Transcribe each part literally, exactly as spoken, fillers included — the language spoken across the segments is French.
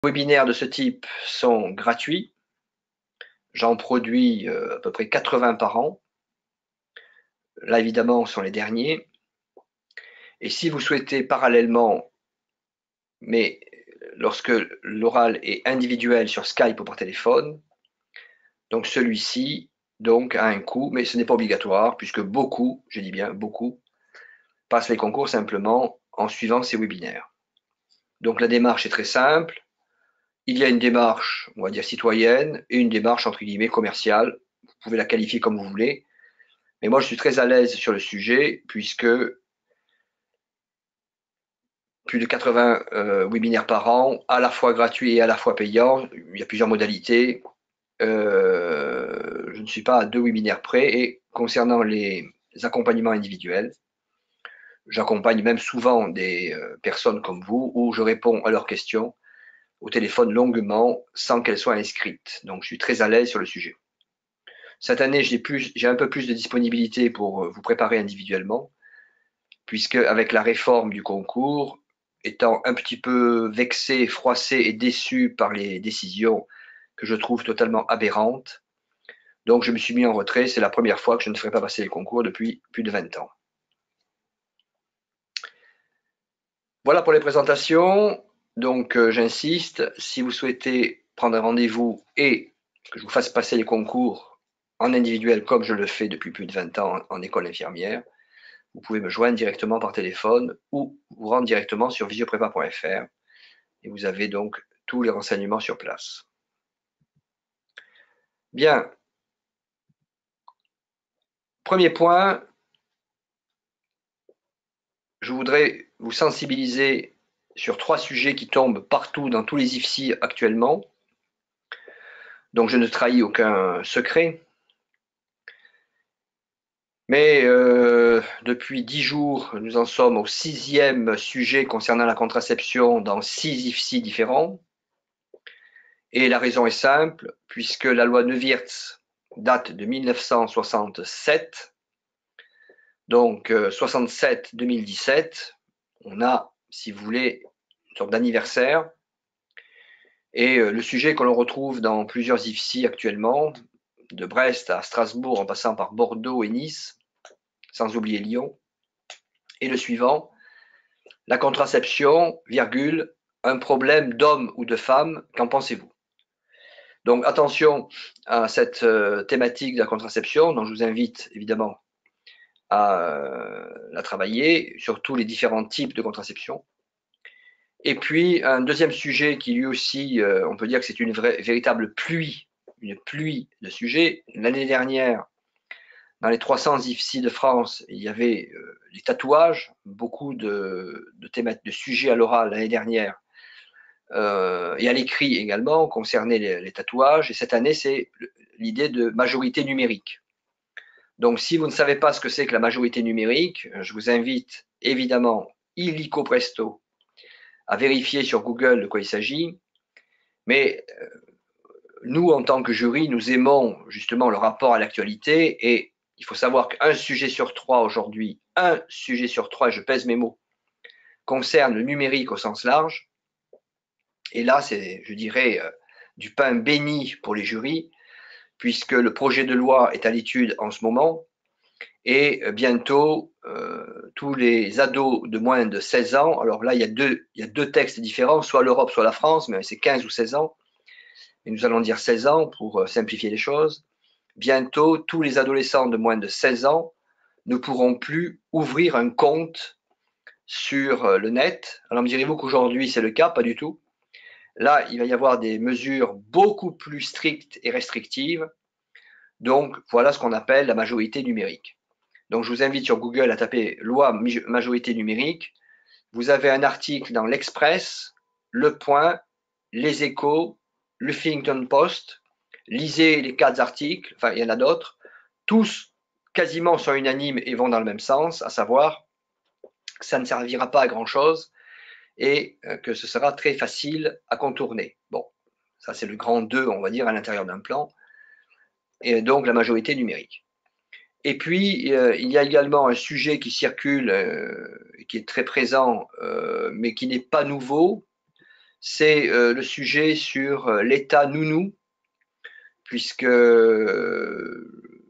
Les webinaires de ce type sont gratuits. J'en produis euh, à peu près quatre-vingts par an. Là, évidemment, ce sont les derniers. Et si vous souhaitez parallèlement, mais lorsque l'oral est individuel sur Skype ou par téléphone, donc celui-ci donc a un coût, mais ce n'est pas obligatoire, puisque beaucoup, je dis bien beaucoup, passent les concours simplement en suivant ces webinaires. Donc la démarche est très simple. Il y a une démarche, on va dire, citoyenne et une démarche, entre guillemets, commerciale. Vous pouvez la qualifier comme vous voulez. Mais moi, je suis très à l'aise sur le sujet, puisque plus de quatre-vingts euh, webinaires par an, à la fois gratuits et à la fois payants. Il y a plusieurs modalités. Euh, je ne suis pas à deux webinaires près. Et concernant les accompagnements individuels, j'accompagne même souvent des euh, personnes comme vous, où je réponds à leurs questions au téléphone longuement, sans qu'elles soient inscrites. Donc, je suis très à l'aise sur le sujet. Cette année, j'ai plus, j'ai un peu plus de disponibilité pour vous préparer individuellement, puisque avec la réforme du concours, étant un petit peu vexé, froissé et déçu par les décisions que je trouve totalement aberrantes, donc je me suis mis en retrait. C'est la première fois que je ne ferai pas passer les concours depuis plus de vingt ans. Voilà pour les présentations. Donc euh, j'insiste, si vous souhaitez prendre un rendez-vous et que je vous fasse passer les concours en individuel comme je le fais depuis plus de vingt ans en, en école infirmière, vous pouvez me joindre directement par téléphone ou vous rendre directement sur visioprépa point F R et vous avez donc tous les renseignements sur place. Bien. Premier point, je voudrais vous sensibiliser sur trois sujets qui tombent partout dans tous les I F S I actuellement. Donc je ne trahis aucun secret. Mais euh, depuis dix jours, nous en sommes au sixième sujet concernant la contraception dans six I F S I différents. Et la raison est simple, puisque la loi Neuwirth date de mille neuf cent soixante-sept, donc euh, soixante-sept deux mille dix-sept, on a, si vous voulez, une sorte d'anniversaire. Et euh, le sujet que l'on retrouve dans plusieurs I F S I actuellement, de Brest à Strasbourg en passant par Bordeaux et Nice, sans oublier Lyon, est le suivant: la contraception, virgule, un problème d'homme ou de femme, qu'en pensez-vous? Donc attention à cette euh, thématique de la contraception, dont je vous invite évidemment à euh, la travailler sur tous les différents types de contraception. Et puis un deuxième sujet qui lui aussi, euh, on peut dire que c'est une vraie, véritable pluie, une pluie de sujets. L'année dernière, dans les trois cents I F S I de France, il y avait euh, les tatouages, beaucoup de, de, thématiques, de sujets à l'oral l'année dernière, euh, et à l'écrit également, concernaient les, les tatouages. Et cette année, c'est l'idée de majorité numérique. Donc, si vous ne savez pas ce que c'est que la majorité numérique, je vous invite évidemment, illico presto, à vérifier sur Google de quoi il s'agit. Mais euh, nous, en tant que jury, nous aimons justement le rapport à l'actualité, et il faut savoir qu'un sujet sur trois aujourd'hui, un sujet sur trois, et je pèse mes mots, concerne le numérique au sens large. Et là, c'est, je dirais, euh, du pain béni pour les jurys, puisque le projet de loi est à l'étude en ce moment. Et bientôt, euh, tous les ados de moins de seize ans, alors là, il y a deux, il y a deux textes différents, soit l'Europe, soit la France, mais c'est quinze ou seize ans, et nous allons dire seize ans pour simplifier les choses. Bientôt, tous les adolescents de moins de seize ans ne pourront plus ouvrir un compte sur le net. Alors me direz-vous qu'aujourd'hui, c'est le cas? Pas du tout. Là, il va y avoir des mesures beaucoup plus strictes et restrictives. Donc, voilà ce qu'on appelle la majorité numérique. Donc, je vous invite sur Google à taper loi majorité numérique. Vous avez un article dans l'Express, Le Point, Les Échos, le Huffington Post. Lisez les quatre articles, enfin, il y en a d'autres. Tous, quasiment, sont unanimes et vont dans le même sens, à savoir que ça ne servira pas à grand-chose et que ce sera très facile à contourner. Bon, ça c'est le grand deux, on va dire, à l'intérieur d'un plan. Et donc, la majorité numérique. Et puis, euh, il y a également un sujet qui circule, euh, qui est très présent, euh, mais qui n'est pas nouveau, c'est euh, le sujet sur euh, l'état nounou, puisque euh,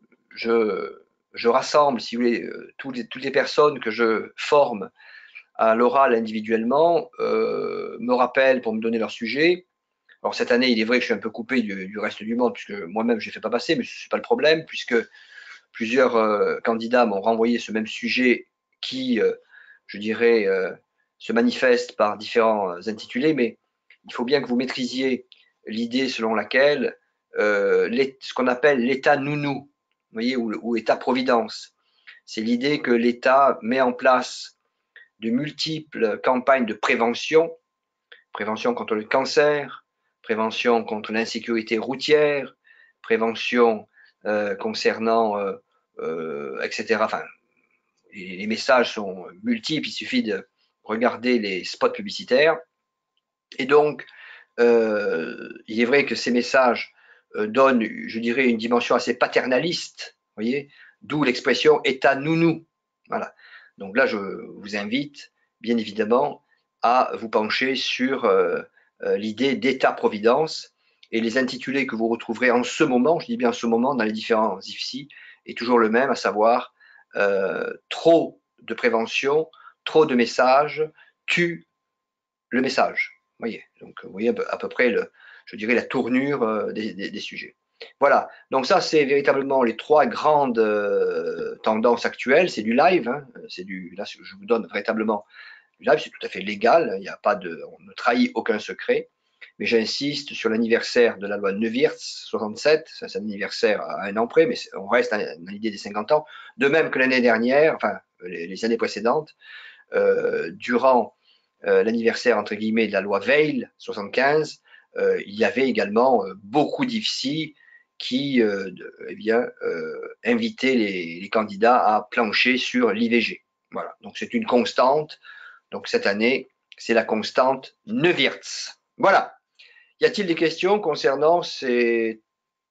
je, je rassemble, si vous voulez, euh, toutes les, toutes les personnes que je forme à l'oral individuellement, euh, me rappellent pour me donner leur sujet. Alors cette année, il est vrai que je suis un peu coupé du, du reste du monde, puisque moi-même je ne fais pas passer, mais ce n'est pas le problème, puisque plusieurs euh, candidats m'ont renvoyé ce même sujet qui, euh, je dirais, euh, se manifeste par différents intitulés, mais il faut bien que vous maîtrisiez l'idée selon laquelle euh, les, ce qu'on appelle l'état nounou, vous voyez, ou, ou état-providence, c'est l'idée que l'État met en place de multiples campagnes de prévention, prévention contre le cancer, prévention contre l'insécurité routière, prévention euh, concernant, euh, euh, et cetera. Enfin, les, les messages sont multiples, il suffit de regarder les spots publicitaires. Et donc, euh, il est vrai que ces messages euh, donnent, je dirais, une dimension assez paternaliste, vous voyez, d'où l'expression état nounou. Voilà. Donc là, je vous invite, bien évidemment, à vous pencher sur euh, euh, l'idée d'état-providence et les intitulés que vous retrouverez en ce moment, je dis bien en ce moment, dans les différents I F S I, est toujours le même, à savoir euh, trop de prévention, trop de messages tue le message. Vous voyez, donc vous voyez à peu près, le, je dirais, la tournure des, des, des sujets. Voilà, donc ça c'est véritablement les trois grandes euh, tendances actuelles. C'est du live, hein, c'est du, là je vous donne véritablement du live, c'est tout à fait légal, il n'y a pas de, on ne trahit aucun secret. Mais j'insiste sur l'anniversaire de la loi Neuwirth soixante-sept, c'est un anniversaire à un an près, mais on reste dans l'idée des cinquante ans. De même que l'année dernière, enfin les, les années précédentes, euh, durant euh, l'anniversaire entre guillemets de la loi Veil soixante-quinze, euh, il y avait également euh, beaucoup d'I F S I qui euh, de, eh bien, euh, invitaient les, les candidats à plancher sur l'I V G. Voilà, donc c'est une constante. Donc cette année, c'est la constante Neuwirth. Voilà. Y a-t-il des questions concernant ces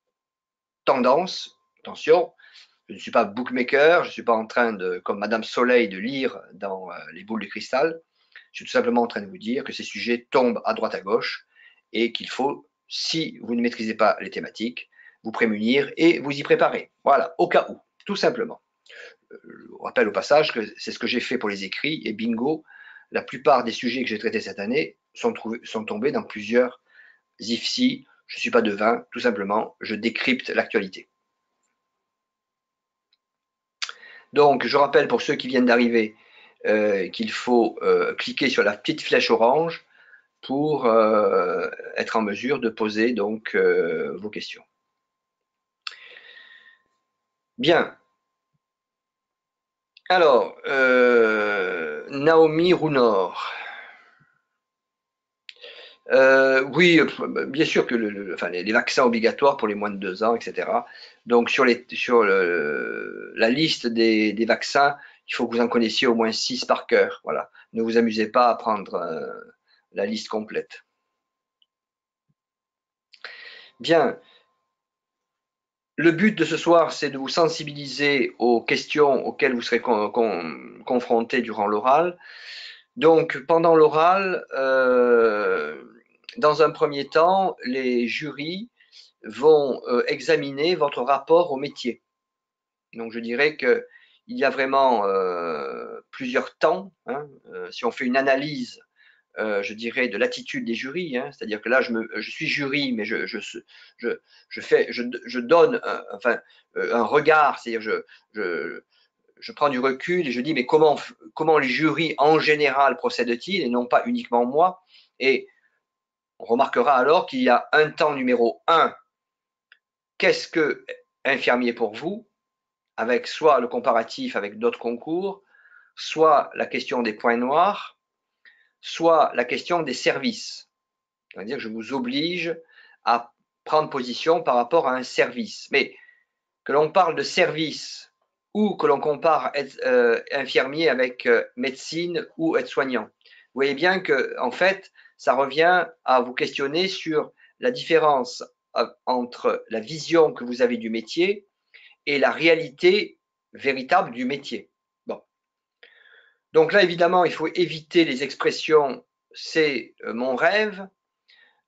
tendances? Attention, je ne suis pas bookmaker, je ne suis pas en train de, comme Madame Soleil, de lire dans euh, les boules de cristal. Je suis tout simplement en train de vous dire que ces sujets tombent à droite à gauche et qu'il faut, si vous ne maîtrisez pas les thématiques, vous prémunir et vous y préparer. Voilà, au cas où, tout simplement. Je vous rappelle au passage que c'est ce que j'ai fait pour les écrits et bingo, la plupart des sujets que j'ai traités cette année sont, trouvés, sont tombés dans plusieurs I F S I. Je ne suis pas devin, tout simplement, je décrypte l'actualité. Donc, je rappelle pour ceux qui viennent d'arriver euh, qu'il faut euh, cliquer sur la petite flèche orange pour euh, être en mesure de poser donc euh, vos questions. Bien. Alors, euh, Naomi Rounor. Euh, oui, bien sûr que le, le, enfin, les, les vaccins obligatoires pour les moins de deux ans, et cetera. Donc sur, les, sur le, la liste des, des vaccins, il faut que vous en connaissiez au moins six par cœur. Voilà. Ne vous amusez pas à prendre euh, la liste complète. Bien. Le but de ce soir, c'est de vous sensibiliser aux questions auxquelles vous serez con, con, confrontés durant l'oral. Donc, pendant l'oral, euh, dans un premier temps, les jurys vont euh, examiner votre rapport au métier. Donc, je dirais qu'il y a vraiment euh, plusieurs temps. Hein, euh, si on fait une analyse, euh, je dirais, de l'attitude des jurys, hein, c'est-à-dire que là, je, me, je suis jury, mais je, je, je, je, fais, je, je donne un, enfin, un regard, c'est-à-dire je, je, je prends du recul et je dis, mais comment, comment les jurys en général procèdent-ils, et non pas uniquement moi. Et on remarquera alors qu'il y a un temps numéro un. Qu'est-ce que infirmier pour vous, avec soit le comparatif avec d'autres concours, soit la question des points noirs, soit la question des services. C'est-à-dire que je vous oblige à prendre position par rapport à un service. Mais que l'on parle de service ou que l'on compare être, euh, infirmier avec euh, médecine ou aide-soignant, vous voyez bien que, en fait, ça revient à vous questionner sur la différence entre la vision que vous avez du métier et la réalité véritable du métier. Bon. Donc là, évidemment, il faut éviter les expressions « c'est mon rêve »,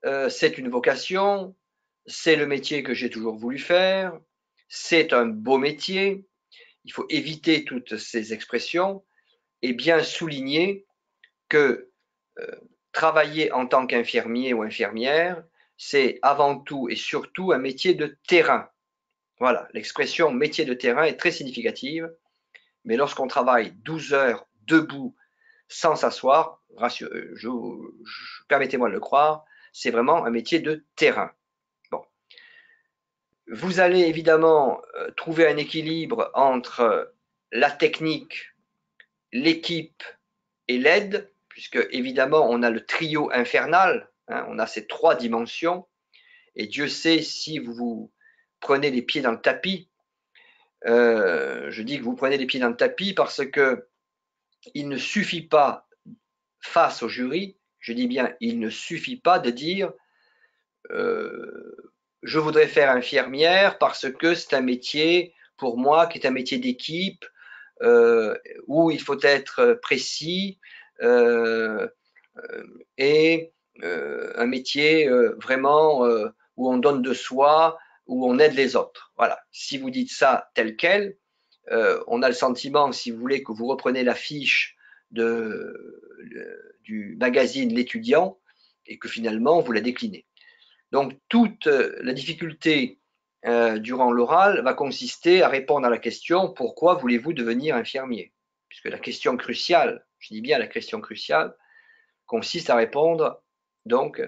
euh, c'est une vocation, c'est le métier que j'ai toujours voulu faire, c'est un beau métier. Il faut éviter toutes ces expressions et bien souligner que euh, travailler en tant qu'infirmier ou infirmière, c'est avant tout et surtout un métier de terrain. Voilà, l'expression métier de terrain est très significative, mais lorsqu'on travaille douze heures debout sans s'asseoir, permettez-moi de le croire, c'est vraiment un métier de terrain. Bon. Vous allez évidemment euh, trouver un équilibre entre la technique, l'équipe et l'aide, puisque évidemment on a le trio infernal, hein, on a ces trois dimensions, et Dieu sait si vous vous prenez les pieds dans le tapis. Euh, je dis que vous prenez les pieds dans le tapis parce que il ne suffit pas face au jury, je dis bien il ne suffit pas de dire euh, je voudrais faire infirmière parce que c'est un métier pour moi qui est un métier d'équipe euh, où il faut être précis euh, et euh, un métier euh, vraiment euh, où on donne de soi, où on aide les autres. Voilà. Si vous dites ça tel quel, euh, on a le sentiment, si vous voulez, que vous reprenez la fiche de, le, du magazine L'étudiant et que finalement vous la déclinez. Donc toute la difficulté euh, durant l'oral va consister à répondre à la question pourquoi voulez-vous devenir infirmier? Puisque la question cruciale, je dis bien la question cruciale, consiste à répondre donc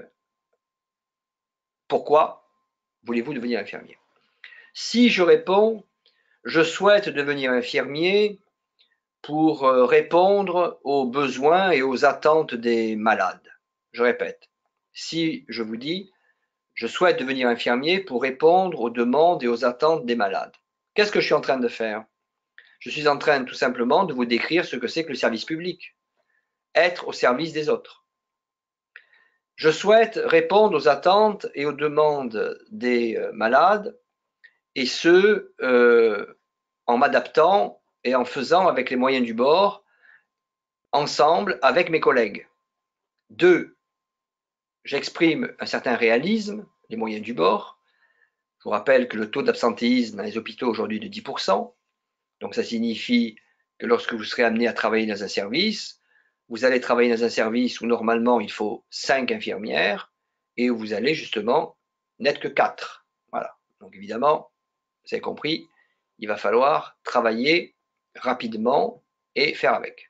pourquoi voulez-vous devenir infirmier? Si je réponds je souhaite devenir infirmier pour répondre aux besoins et aux attentes des malades. Je répète, si je vous dis je souhaite devenir infirmier pour répondre aux demandes et aux attentes des malades, qu'est-ce que je suis en train de faire? Je suis en train tout simplement de vous décrire ce que c'est que le service public, être au service des autres. Je souhaite répondre aux attentes et aux demandes des malades, et ce, euh, en m'adaptant et en faisant avec les moyens du bord, ensemble avec mes collègues. Deux, j'exprime un certain réalisme, les moyens du bord. Je vous rappelle que le taux d'absentéisme dans les hôpitaux aujourd'hui est de dix pour cent. Donc ça signifie que lorsque vous serez amené à travailler dans un service, vous allez travailler dans un service où normalement il faut cinq infirmières et où vous allez justement n'être que quatre. Voilà. Donc évidemment, vous avez compris, il va falloir travailler rapidement et faire avec.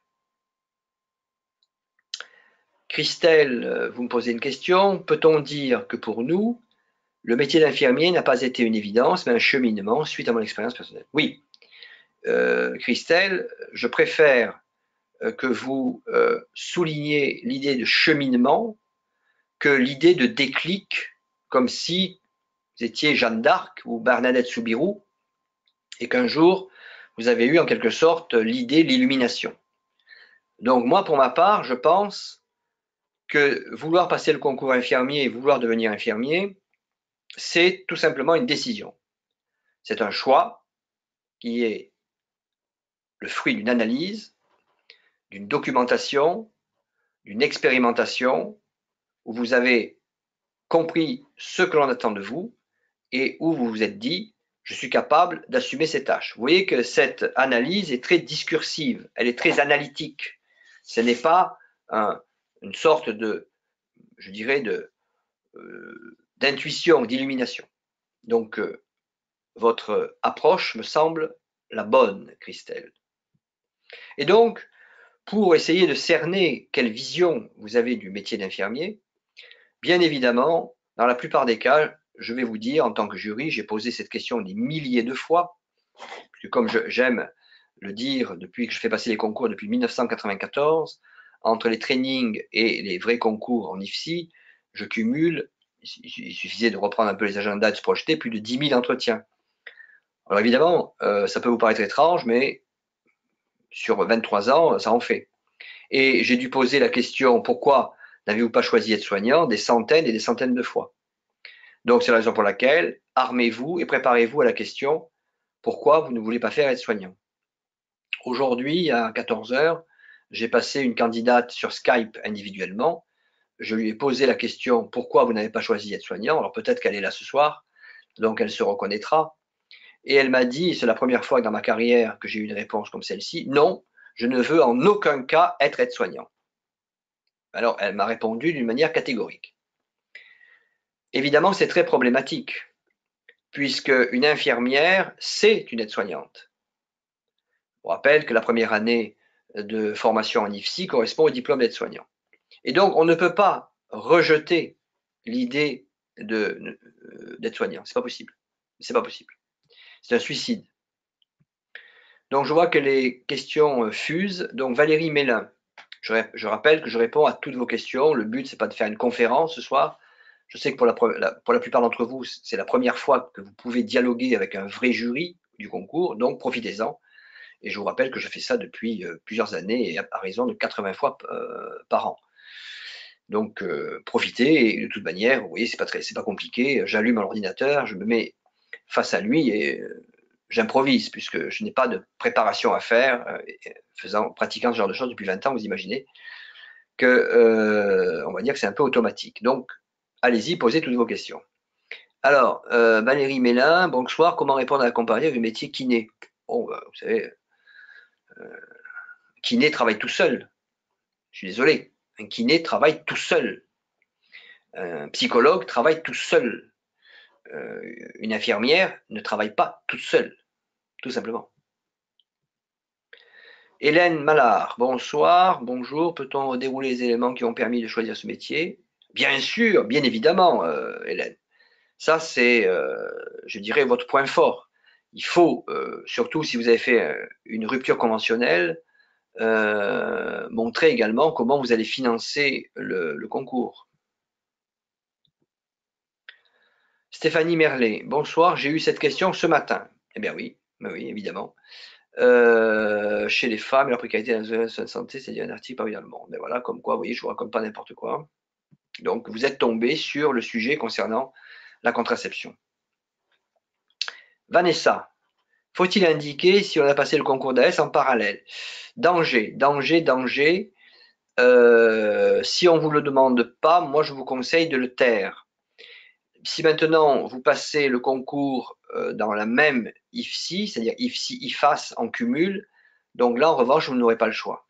Christelle, vous me posez une question. Peut-on dire que pour nous, le métier d'infirmier n'a pas été une évidence, mais un cheminement suite à mon expérience personnelle? Oui. Euh, Christelle, je préfère que vous euh, souligniez l'idée de cheminement que l'idée de déclic, comme si vous étiez Jeanne d'Arc ou Bernadette Soubirous et qu'un jour vous avez eu en quelque sorte l'idée, l'illumination. Donc moi, pour ma part, je pense que vouloir passer le concours infirmier et vouloir devenir infirmier, c'est tout simplement une décision. C'est un choix qui est le fruit d'une analyse, d'une documentation, d'une expérimentation, où vous avez compris ce que l'on attend de vous et où vous vous êtes dit, je suis capable d'assumer ces tâches. Vous voyez que cette analyse est très discursive, elle est très analytique. Ce n'est pas un, une sorte de, je dirais, de, euh, d'intuition, d'illumination. Donc, euh, votre approche me semble la bonne, Christelle. Et donc, pour essayer de cerner quelle vision vous avez du métier d'infirmier, bien évidemment, dans la plupart des cas, je vais vous dire, en tant que jury, j'ai posé cette question des milliers de fois, parce que comme j'aime le dire depuis que je fais passer les concours depuis mille neuf cent quatre-vingt-quatorze, entre les trainings et les vrais concours en I F S I, je cumule, il suffisait de reprendre un peu les agendas et de se projeter, plus de dix mille entretiens. Alors évidemment, euh, ça peut vous paraître étrange, mais sur vingt-trois ans, ça en fait. Et j'ai dû poser la question, pourquoi n'avez-vous pas choisi être soignant des centaines et des centaines de fois? Donc c'est la raison pour laquelle, armez-vous et préparez-vous à la question, pourquoi vous ne voulez pas faire être soignant? Aujourd'hui, à quatorze heures, j'ai passé une candidate sur Skype individuellement. je lui ai posé la question « Pourquoi vous n'avez pas choisi d'être soignant ?» Alors peut-être qu'elle est là ce soir, donc elle se reconnaîtra. Et elle m'a dit, c'est la première fois dans ma carrière que j'ai eu une réponse comme celle-ci, « Non, je ne veux en aucun cas être aide-soignant. » Alors elle m'a répondu d'une manière catégorique. Évidemment, c'est très problématique, puisque une infirmière, c'est une aide-soignante. On rappelle que la première année de formation en I F S I correspond au diplôme d'aide-soignant. Et donc, on ne peut pas rejeter l'idée d'être-soignant. C'est pas possible. C'est pas possible. C'est un suicide. Donc, je vois que les questions fusent. Donc, Valérie Mélin, je, je rappelle que je réponds à toutes vos questions. Le but, c'est pas de faire une conférence ce soir. Je sais que pour la, la, pour la plupart d'entre vous, c'est la première fois que vous pouvez dialoguer avec un vrai jury du concours, donc profitez-en. Et je vous rappelle que je fais ça depuis euh, plusieurs années et à, à raison de quatre-vingts fois euh, par an. Donc euh, profitez, et de toute manière, vous voyez, c'est pas très, c'est pas compliqué. J'allume l'ordinateur, je me mets face à lui et euh, j'improvise puisque je n'ai pas de préparation à faire, euh, faisant, pratiquant ce genre de choses depuis vingt ans, vous imaginez que, euh, on va dire que c'est un peu automatique. Donc, allez-y, posez toutes vos questions. Alors, euh, Valérie Mélin, bonsoir, comment répondre à la comparaison du métier kiné? Bon, bah, vous savez, euh, kiné travaille tout seul. Je suis désolé, un kiné travaille tout seul. Un psychologue travaille tout seul. Euh, une infirmière ne travaille pas toute seule, tout simplement. Hélène Mallard, bonsoir, bonjour, peut-on dérouler les éléments qui ont permis de choisir ce métier? Bien sûr, bien évidemment, euh, Hélène. Ça, c'est, euh, je dirais, votre point fort. Il faut, euh, surtout si vous avez fait euh, une rupture conventionnelle, euh, montrer également comment vous allez financer le, le concours. Stéphanie Merlet, bonsoir, j'ai eu cette question ce matin. Eh bien oui, oui, évidemment. Euh, chez les femmes, la précarité dans la santé, c'est un article paru dans Le Monde. Mais voilà, comme quoi, vous voyez, je vous raconte pas n'importe quoi. Donc, vous êtes tombé sur le sujet concernant la contraception. Vanessa, faut-il indiquer si on a passé le concours d'A S en parallèle? Danger, danger, danger. Euh, si on ne vous le demande pas, moi je vous conseille de le taire. Si maintenant vous passez le concours euh, dans la même I F S I, c'est-à-dire I F S I, I F A S en cumul, donc là en revanche vous n'aurez pas le choix.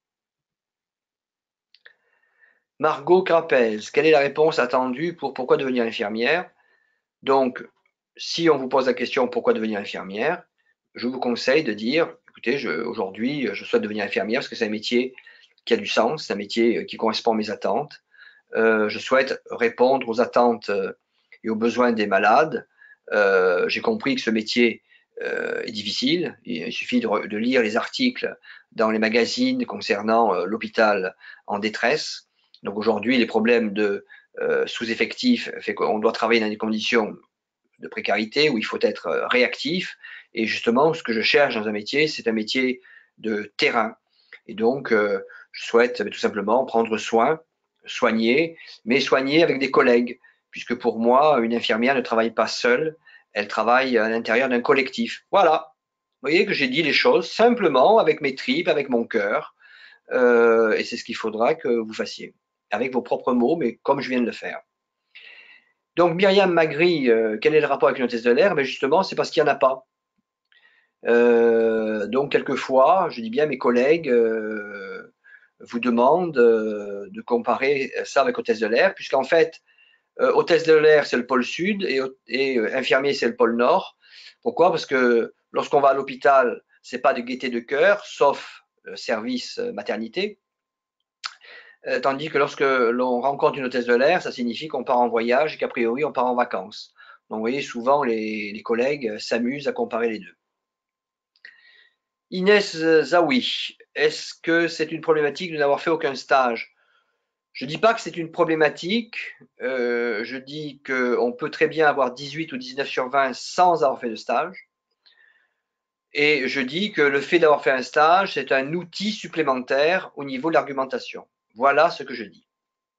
Margot Crapez, quelle est la réponse attendue pour pourquoi devenir infirmière? Donc, si on vous pose la question pourquoi devenir infirmière, je vous conseille de dire, écoutez, aujourd'hui, je souhaite devenir infirmière parce que c'est un métier qui a du sens, c'est un métier qui correspond à mes attentes. Euh, je souhaite répondre aux attentes et aux besoins des malades. Euh, j'ai compris que ce métier euh, est difficile. Il suffit de, de lire les articles dans les magazines concernant euh, l'hôpital en détresse. Donc aujourd'hui, les problèmes de euh, sous-effectifs fait qu'on doit travailler dans des conditions de précarité où il faut être réactif. Et justement, ce que je cherche dans un métier, c'est un métier de terrain. Et donc, euh, je souhaite tout simplement prendre soin, soigner, mais soigner avec des collègues, puisque pour moi, une infirmière ne travaille pas seule, elle travaille à l'intérieur d'un collectif. Voilà. Vous voyez que j'ai dit les choses simplement avec mes tripes, avec mon cœur, euh, et c'est ce qu'il faudra que vous fassiez, avec vos propres mots, mais comme je viens de le faire. Donc Myriam Magri, euh, quel est le rapport avec une hôtesse de l'air? Ben justement, c'est parce qu'il n'y en a pas. Euh, donc quelquefois, je dis bien mes collègues euh, vous demandent euh, de comparer ça avec hôtesse de l'air, puisqu'en fait, euh, hôtesse de l'air, c'est le pôle sud et, et euh, infirmier, c'est le pôle nord. Pourquoi? Parce que lorsqu'on va à l'hôpital, c'est pas de gaieté de cœur, sauf le service maternité. Euh, tandis que lorsque l'on rencontre une hôtesse de l'air, ça signifie qu'on part en voyage et qu'a priori on part en vacances. Donc vous voyez, souvent les, les collègues s'amusent à comparer les deux. Inès Zawi, est-ce que c'est une problématique de n'avoir fait aucun stage? Je ne dis pas que c'est une problématique, euh, je dis qu'on peut très bien avoir dix-huit ou dix-neuf sur vingt sans avoir fait de stage. Et je dis que le fait d'avoir fait un stage, c'est un outil supplémentaire au niveau de l'argumentation. Voilà ce que je dis.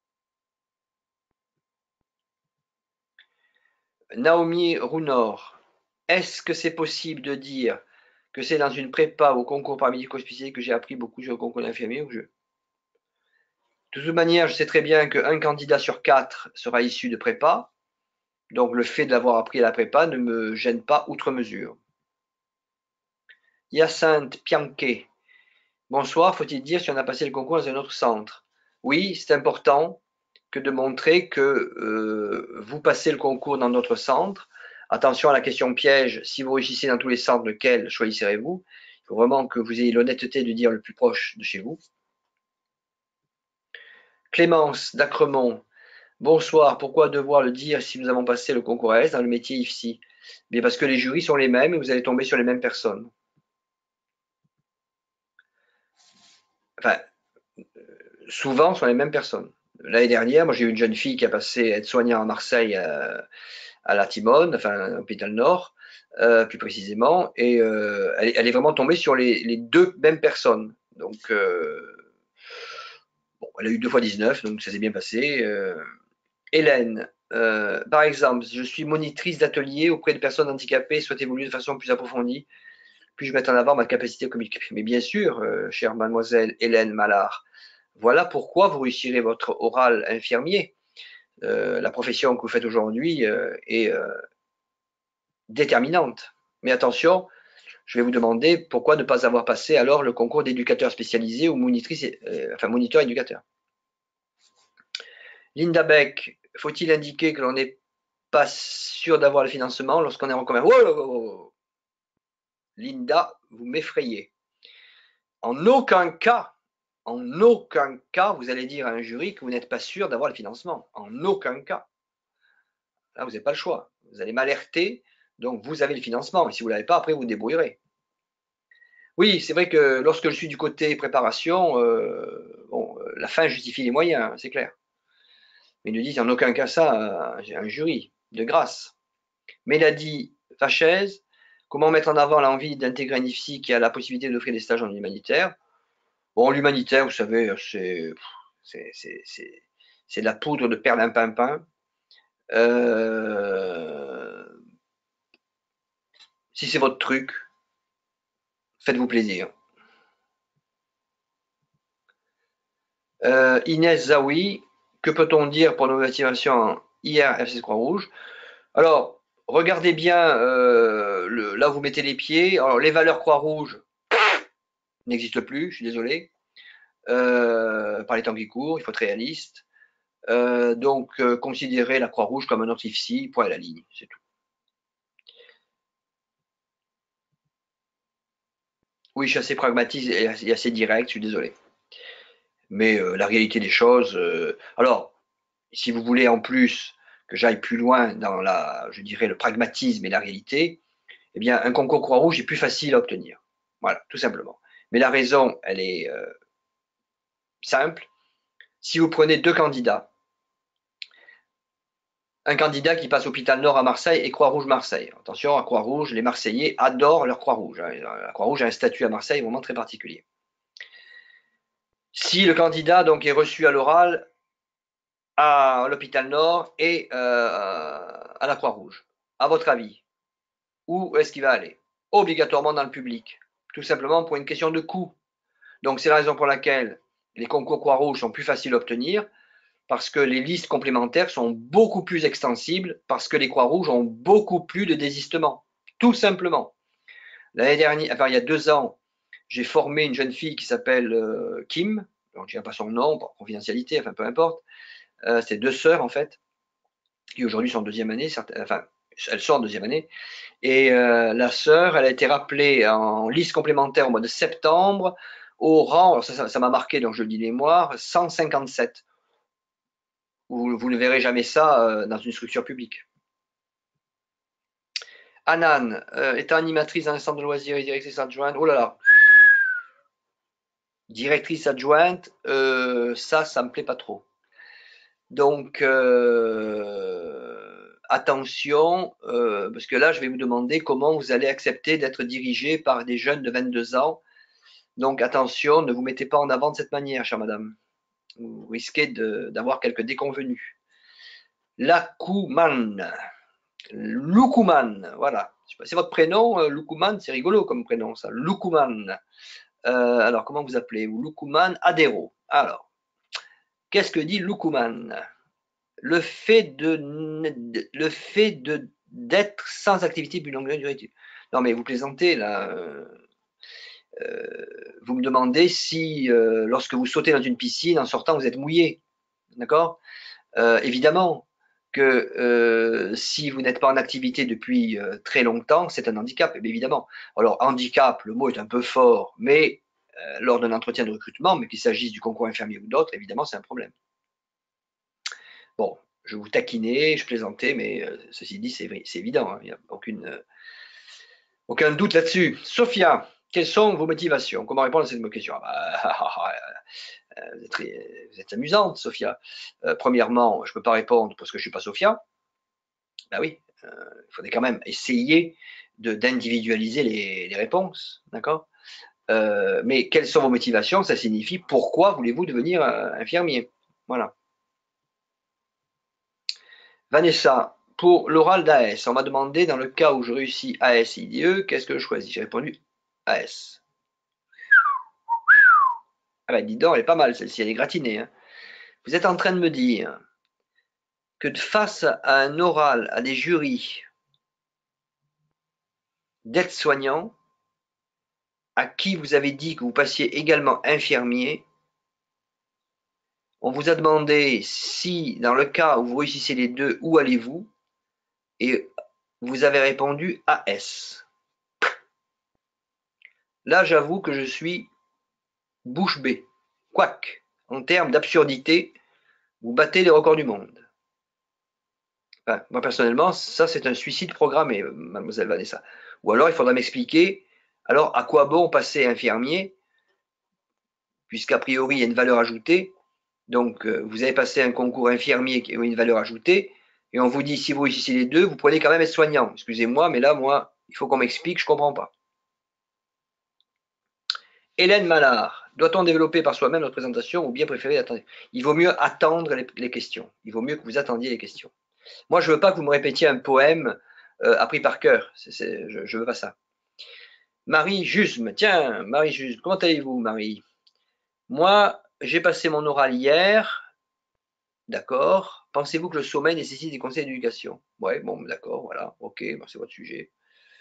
Naomi Rounor, est-ce que c'est possible de dire que c'est dans une prépa au concours paramédico spécialisé que j'ai appris beaucoup sur le concours d'infirmier ou je... De toute manière, je sais très bien qu'un candidat sur quatre sera issu de prépa. Donc, le fait d'avoir appris à la prépa ne me gêne pas outre mesure. Hyacinthe Pianquet. Bonsoir, faut-il dire si on a passé le concours dans un autre centre? Oui, c'est important que de montrer que euh, vous passez le concours dans notre centre. Attention à la question piège, si vous réussissez dans tous les centres, lequel choisirez-vous? Il faut vraiment que vous ayez l'honnêteté de dire le plus proche de chez vous. Clémence d'Acremont. Bonsoir, pourquoi devoir le dire si nous avons passé le concours A S dans le métier I F S I? Bien parce que les jurys sont les mêmes et vous allez tomber sur les mêmes personnes. Enfin, souvent, ce sont les mêmes personnes. L'année dernière, moi j'ai eu une jeune fille qui a passé aide-soignant à Marseille à, à la Timone, enfin à l'hôpital Nord, euh, plus précisément, et euh, elle, elle, est vraiment tombée sur les, les deux mêmes personnes. Donc, euh, bon, elle a eu deux fois dix-neuf, donc ça s'est bien passé. Euh, Hélène, euh, par exemple, je suis monitrice d'atelier auprès de personnes handicapées, souhaite évoluer de façon plus approfondie. Puis-je mettre en avant ma capacité à communiquer? Mais bien sûr, euh, chère mademoiselle Hélène Mallard, voilà pourquoi vous réussirez votre oral infirmier. Euh, la profession que vous faites aujourd'hui euh, est euh, déterminante. Mais attention, je vais vous demander pourquoi ne pas avoir passé alors le concours d'éducateur spécialisé ou monitrice, euh, enfin moniteur éducateur. Linda Beck, faut-il indiquer que l'on n'est pas sûr d'avoir le financement lorsqu'on est en commun? Oh, Linda, vous m'effrayez. En aucun cas, en aucun cas, vous allez dire à un jury que vous n'êtes pas sûr d'avoir le financement. En aucun cas. Là, vous n'avez pas le choix. Vous allez m'alerter, donc vous avez le financement. Et si vous ne l'avez pas, après, vous vous débrouillerez. Oui, c'est vrai que lorsque je suis du côté préparation, euh, bon, la fin justifie les moyens, c'est clair. Mais ils ne disent en aucun cas ça à un jury, de grâce. Mélodie Fachez, comment mettre en avant l'envie d'intégrer un I F S I qui a la possibilité d'offrir des stages en humanitaire? Bon, l'humanitaire, vous savez, c'est, c'est, c'est, c'est, c'est de la poudre de perlimpinpin. Euh, si c'est votre truc, faites-vous plaisir. Euh, Inès Zawi, que peut-on dire pour nos motivations en I R F C Croix-Rouge? Alors, regardez bien euh, le, là où vous mettez les pieds. Alors, les valeurs Croix-Rouge n'existent plus, je suis désolé. Euh, par les temps qui courent, il faut être réaliste. Euh, donc, euh, considérez la Croix-Rouge comme un autre I F S I, point à la ligne, c'est tout. Oui, je suis assez pragmatique et assez direct, je suis désolé. Mais euh, la réalité des choses. Euh, alors, si vous voulez en plus que j'aille plus loin dans la, je dirais, le pragmatisme et la réalité, eh bien, un concours Croix-Rouge est plus facile à obtenir. Voilà, tout simplement. Mais la raison, elle est euh, simple. Si vous prenez deux candidats, un candidat qui passe hôpital Nord à Marseille et Croix-Rouge Marseille. Attention, à Croix-Rouge, les Marseillais adorent leur Croix-Rouge. La Croix-Rouge a un statut à Marseille vraiment très particulier. Si le candidat donc est reçu à l'oral à l'hôpital Nord et euh, à la Croix-Rouge, à votre avis, où est-ce qu'il va aller? Obligatoirement dans le public, tout simplement pour une question de coût. Donc c'est la raison pour laquelle les concours Croix-Rouge sont plus faciles à obtenir, parce que les listes complémentaires sont beaucoup plus extensibles, parce que les Croix-Rouges ont beaucoup plus de désistements, tout simplement. L'année dernière, enfin il y a deux ans, j'ai formé une jeune fille qui s'appelle euh, Kim, je ne dirai pas son nom, pour confidentialité, enfin peu importe, euh, c'est deux sœurs en fait, qui aujourd'hui sont en deuxième année, enfin elles sont en deuxième année, et euh, la sœur, elle a été rappelée en liste complémentaire au mois de septembre, au rang, ça m'a marqué, donc je le dis de mémoire, cent cinquante-sept. Vous, vous ne verrez jamais ça euh, dans une structure publique. Anan, euh, étant animatrice dans un centre de loisirs et directrice adjointe, oh là là, directrice adjointe, euh, ça, ça me plaît pas trop. Donc, euh, attention, euh, parce que là, je vais vous demander comment vous allez accepter d'être dirigé par des jeunes de vingt-deux ans. Donc, attention, ne vous mettez pas en avant de cette manière, chère madame. Vous risquez d'avoir quelques déconvenus. Lakouman, Lukuman, voilà. C'est votre prénom, euh, Lukuman, c'est rigolo comme prénom, ça. Lukuman. Euh, alors, comment vous appelez? Lukuman Adero. Alors, Qu'est-ce que dit Lukuman? Le fait de le fait de d'être sans activité depuis une longue durée. Non mais vous plaisantez là. Euh, vous me demandez si euh, lorsque vous sautez dans une piscine, en sortant, vous êtes mouillé. D'accord? euh, Évidemment que euh, si vous n'êtes pas en activité depuis euh, très longtemps, c'est un handicap, évidemment. Alors, handicap, le mot est un peu fort, mais euh, lors d'un entretien de recrutement, mais qu'il s'agisse du concours infirmier ou d'autres, évidemment, c'est un problème. Bon, je vous taquinais, je plaisantais, mais euh, ceci dit, c'est évident, hein, il n'y a aucune, euh, aucun doute là-dessus. Sophia, quelles sont vos motivations? Comment répondre à cette question? Ah bah, vous, êtes très, vous êtes amusante, Sophia. Euh, premièrement, je ne peux pas répondre parce que je ne suis pas Sophia. Ben oui, euh, il faudrait quand même essayer d'individualiser les, les réponses, d'accord? euh, Mais quelles sont vos motivations? Ça signifie pourquoi voulez-vous devenir euh, infirmier? Voilà. Vanessa, pour l'oral d'A S, on m'a demandé dans le cas où je réussis A S I D E, qu'est-ce que je choisis? J'ai répondu A S. Ah ben dis donc, elle est pas mal celle-ci, elle est gratinée. Hein. Vous êtes en train de me dire que face à un oral, à des jurys d'aides-soignants, à qui vous avez dit que vous passiez également infirmier, on vous a demandé si, dans le cas où vous réussissez les deux, où allez-vous? Et vous avez répondu A S. Là, j'avoue que je suis bouche bée. Quoique, en termes d'absurdité, vous battez les records du monde. Enfin, moi, personnellement, ça, c'est un suicide programmé, mademoiselle Vanessa. Ou alors, il faudra m'expliquer, alors, à quoi bon passer infirmier, puisqu'a priori, il y a une valeur ajoutée. Donc, euh, vous avez passé un concours infirmier qui a une valeur ajoutée, et on vous dit, si vous réussissez les deux, vous prenez quand même être soignant. Excusez-moi, mais là, moi, il faut qu'on m'explique, je ne comprends pas. Hélène Mallard, doit-on développer par soi-même notre présentation ou bien préférer attendre? Il vaut mieux attendre les, les questions. Il vaut mieux que vous attendiez les questions. Moi, je ne veux pas que vous me répétiez un poème euh, appris par cœur. C est, c est, je ne veux pas ça. Marie Jusme, tiens, Marie Jusme, comment allez-vous, Marie? Moi, j'ai passé mon oral hier. D'accord. Pensez-vous que le sommeil nécessite des conseils d'éducation? Ouais, bon, d'accord, voilà, ok, bon, c'est votre sujet.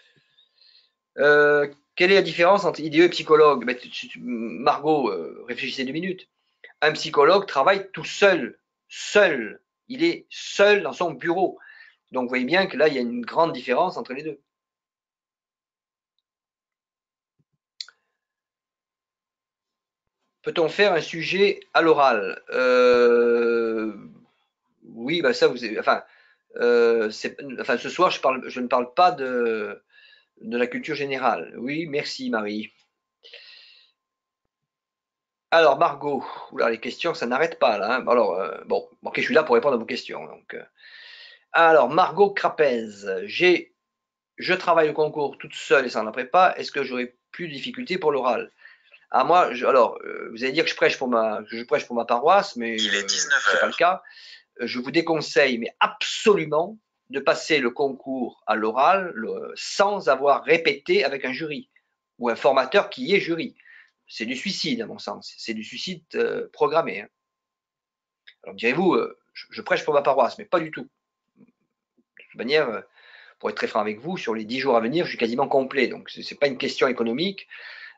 Euh, quelle est la différence entre I D E et psychologue? ben, tu, tu, Margot, euh, réfléchissez deux minutes. Un psychologue travaille tout seul, seul. Il est seul dans son bureau. Donc, vous voyez bien que là, il y a une grande différence entre les deux. Peut-on faire un sujet à l'oral? euh, Oui, bah ça, vous, enfin, euh, enfin, ce soir, je, parle, je ne parle pas de, de la culture générale. Oui, merci Marie. Alors Margot, oula, les questions, ça n'arrête pas là. Hein. Alors, euh, bon, ok, je suis là pour répondre à vos questions. Donc, euh. Alors, Margot Crapez, j'ai, je travaille au concours toute seule et sans la prépa. Est-ce que j'aurai plus de difficultés pour l'oral? Ah moi, je, alors, euh, vous allez dire que je prêche pour ma, que je prêche pour ma paroisse, mais il est dix-neuf heures. C'est pas le cas. Je vous déconseille, mais absolument, de passer le concours à l'oral sans avoir répété avec un jury ou un formateur qui est jury. C'est du suicide, à mon sens. C'est du suicide euh, programmé. Hein. Alors direz-vous, euh, je, je prêche pour ma paroisse, mais pas du tout. De toute manière, euh, pour être très franc avec vous, sur les dix jours à venir, je suis quasiment complet. Donc, ce n'est pas une question économique.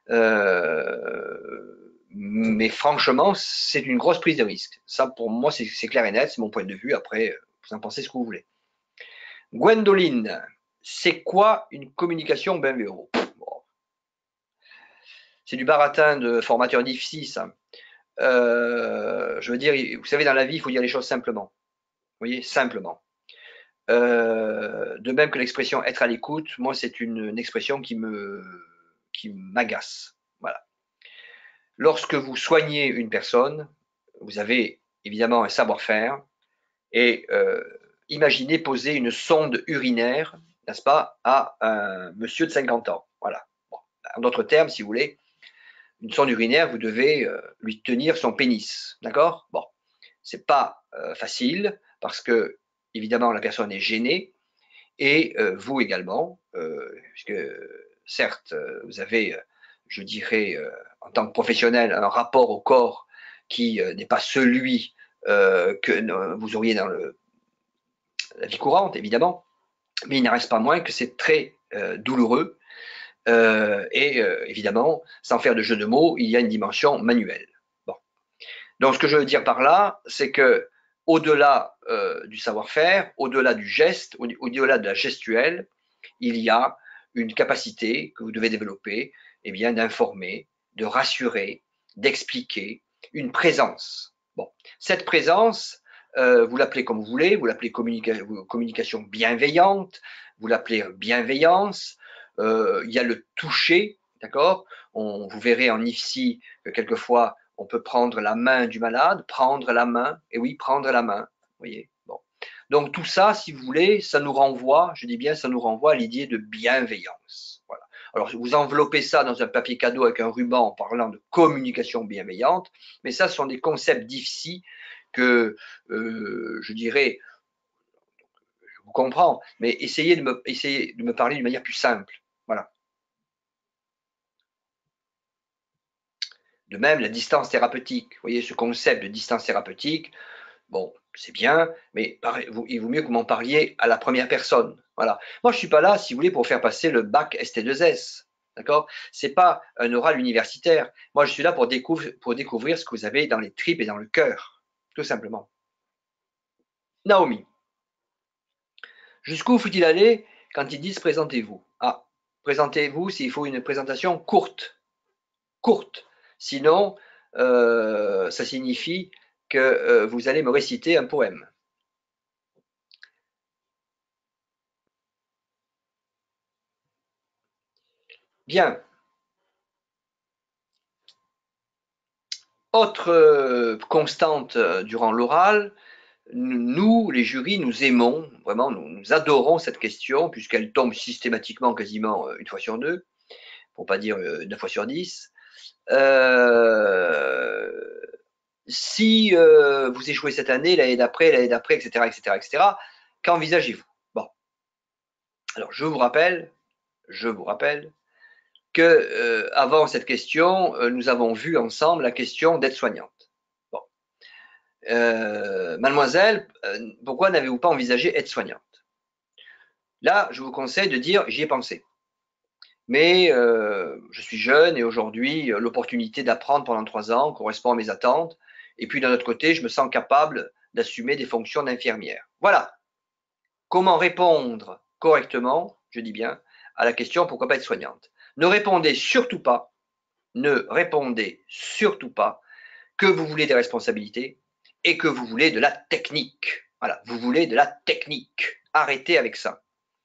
Euh, mais franchement, c'est une grosse prise de risque. Ça, pour moi, c'est clair et net. C'est mon point de vue. Après, vous en pensez ce que vous voulez. Gwendoline, c'est quoi une communication bienveillante? Bon. C'est du baratin de formateur D I F C, ça. Euh, je veux dire, vous savez, dans la vie, il faut dire les choses simplement. Vous voyez, simplement. Euh, de même que l'expression être à l'écoute, moi, c'est une, une, expression qui me, qui m'agace. Voilà. Lorsque vous soignez une personne, vous avez évidemment un savoir-faire et euh, imaginez poser une sonde urinaire, n'est-ce pas, à un monsieur de cinquante ans. Voilà. Bon. En d'autres termes, si vous voulez, une sonde urinaire, vous devez euh, lui tenir son pénis. D'accord? Bon. C'est pas euh, facile parce que, évidemment, la personne est gênée et euh, vous également, euh, puisque certes, vous avez, je dirais, euh, en tant que professionnel, un rapport au corps qui euh, n'est pas celui euh, que euh, vous auriez dans le, la vie courante, évidemment, mais il n'en reste pas moins que c'est très euh, douloureux. Euh, et euh, évidemment, sans faire de jeu de mots, il y a une dimension manuelle. Bon. Donc, ce que je veux dire par là, c'est que au-delà euh, du savoir-faire, au-delà du geste, au-delà de la gestuelle, il y a une capacité que vous devez développer, eh bien, d'informer, de rassurer, d'expliquer, une présence. Bon, cette présence, euh, vous l'appelez comme vous voulez, vous l'appelez communica communication bienveillante, vous l'appelez bienveillance. Euh, il y a le toucher, d'accord. On, vous verrez en I F S I que quelquefois on peut prendre la main du malade, prendre la main, et oui, prendre la main, vous voyez. Bon. Donc tout ça, si vous voulez, ça nous renvoie, je dis bien, ça nous renvoie à l'idée de bienveillance. Voilà. Alors vous enveloppez ça dans un papier cadeau avec un ruban en parlant de communication bienveillante, mais ça ce sont des concepts d'I F S I que euh, je dirais, je vous comprends, mais essayez de me, essayez de me parler d'une manière plus simple. Voilà. De même, la distance thérapeutique, vous voyez ce concept de distance thérapeutique, bon, c'est bien, mais il vaut mieux que vous m'en parliez à la première personne. Voilà. Moi, je ne suis pas là, si vous voulez, pour faire passer le bac S T deux S. D'accord? Ce n'est pas un oral universitaire. Moi, je suis là pour découvrir, pour découvrir ce que vous avez dans les tripes et dans le cœur. Tout simplement. Naomi. Jusqu'où faut-il aller quand ils disent présentez-vous? Ah, présentez-vous s'il faut une présentation courte. Courte. Sinon, euh, ça signifie que euh, vous allez me réciter un poème. Bien. Autre euh, constante euh, durant l'oral, nous, les jurys, nous aimons, vraiment, nous, nous adorons cette question, puisqu'elle tombe systématiquement quasiment euh, une fois sur deux, pour pas dire euh, neuf fois sur dix. Euh, si euh, vous échouez cette année, l'année d'après, l'année d'après, et cetera, et cetera, et cetera, qu'envisagez-vous? Bon. Alors, je vous rappelle, je vous rappelle que euh, avant cette question, euh, nous avons vu ensemble la question d'aide-soignante. Bon. Euh, mademoiselle, euh, pourquoi n'avez-vous pas envisagé aide-soignante? Là, je vous conseille de dire j'y ai pensé. Mais euh, je suis jeune et aujourd'hui, l'opportunité d'apprendre pendant trois ans correspond à mes attentes. Et puis d'un autre côté, je me sens capable d'assumer des fonctions d'infirmière. Voilà. Comment répondre correctement, je dis bien, à la question pourquoi pas être soignante? Ne répondez surtout pas, ne répondez surtout pas que vous voulez des responsabilités et que vous voulez de la technique. Voilà, vous voulez de la technique. Arrêtez avec ça.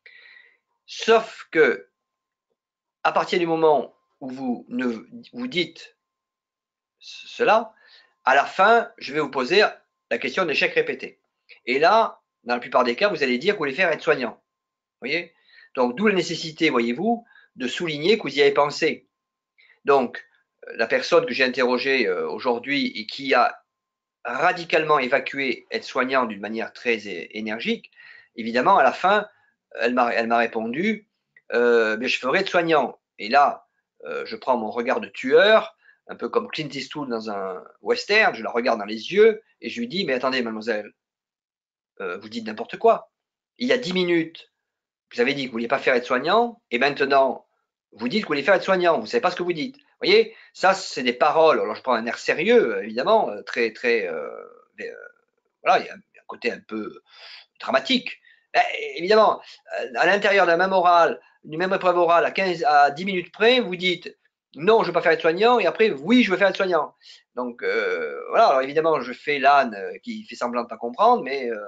Sauf que, à partir du moment où vous, ne, vous dites cela, à la fin, je vais vous poser la question d'échec répété. Et là, dans la plupart des cas, vous allez dire que vous voulez faire aide-soignant. Vous voyez? Donc, d'où la nécessité, voyez-vous, de souligner que vous y avez pensé. Donc, la personne que j'ai interrogée aujourd'hui et qui a radicalement évacué aide-soignant d'une manière très énergique, évidemment, à la fin, elle m'a répondu euh, mais je ferai aide-soignant. Et là, euh, je prends mon regard de tueur, un peu comme Clint Eastwood dans un western, je la regarde dans les yeux et je lui dis mais attendez, mademoiselle, euh, vous dites n'importe quoi. Il y a dix minutes, vous avez dit que vous ne vouliez pas faire aide-soignant et maintenant, vous dites que vous voulez faire aide-soignant, vous ne savez pas ce que vous dites. Vous voyez, ça, c'est des paroles. Alors, je prends un air sérieux, évidemment, très, très. Euh, euh, voilà, il y a un côté un peu dramatique. Et, évidemment, à l'intérieur d'un même oral, d'une même épreuve orale, à, quinze, à dix minutes près, vous dites non, je ne veux pas faire aide-soignant, et après, oui, je veux faire aide-soignant. Donc, euh, voilà, alors évidemment, je fais l'âne qui fait semblant de ne pas comprendre, mais euh,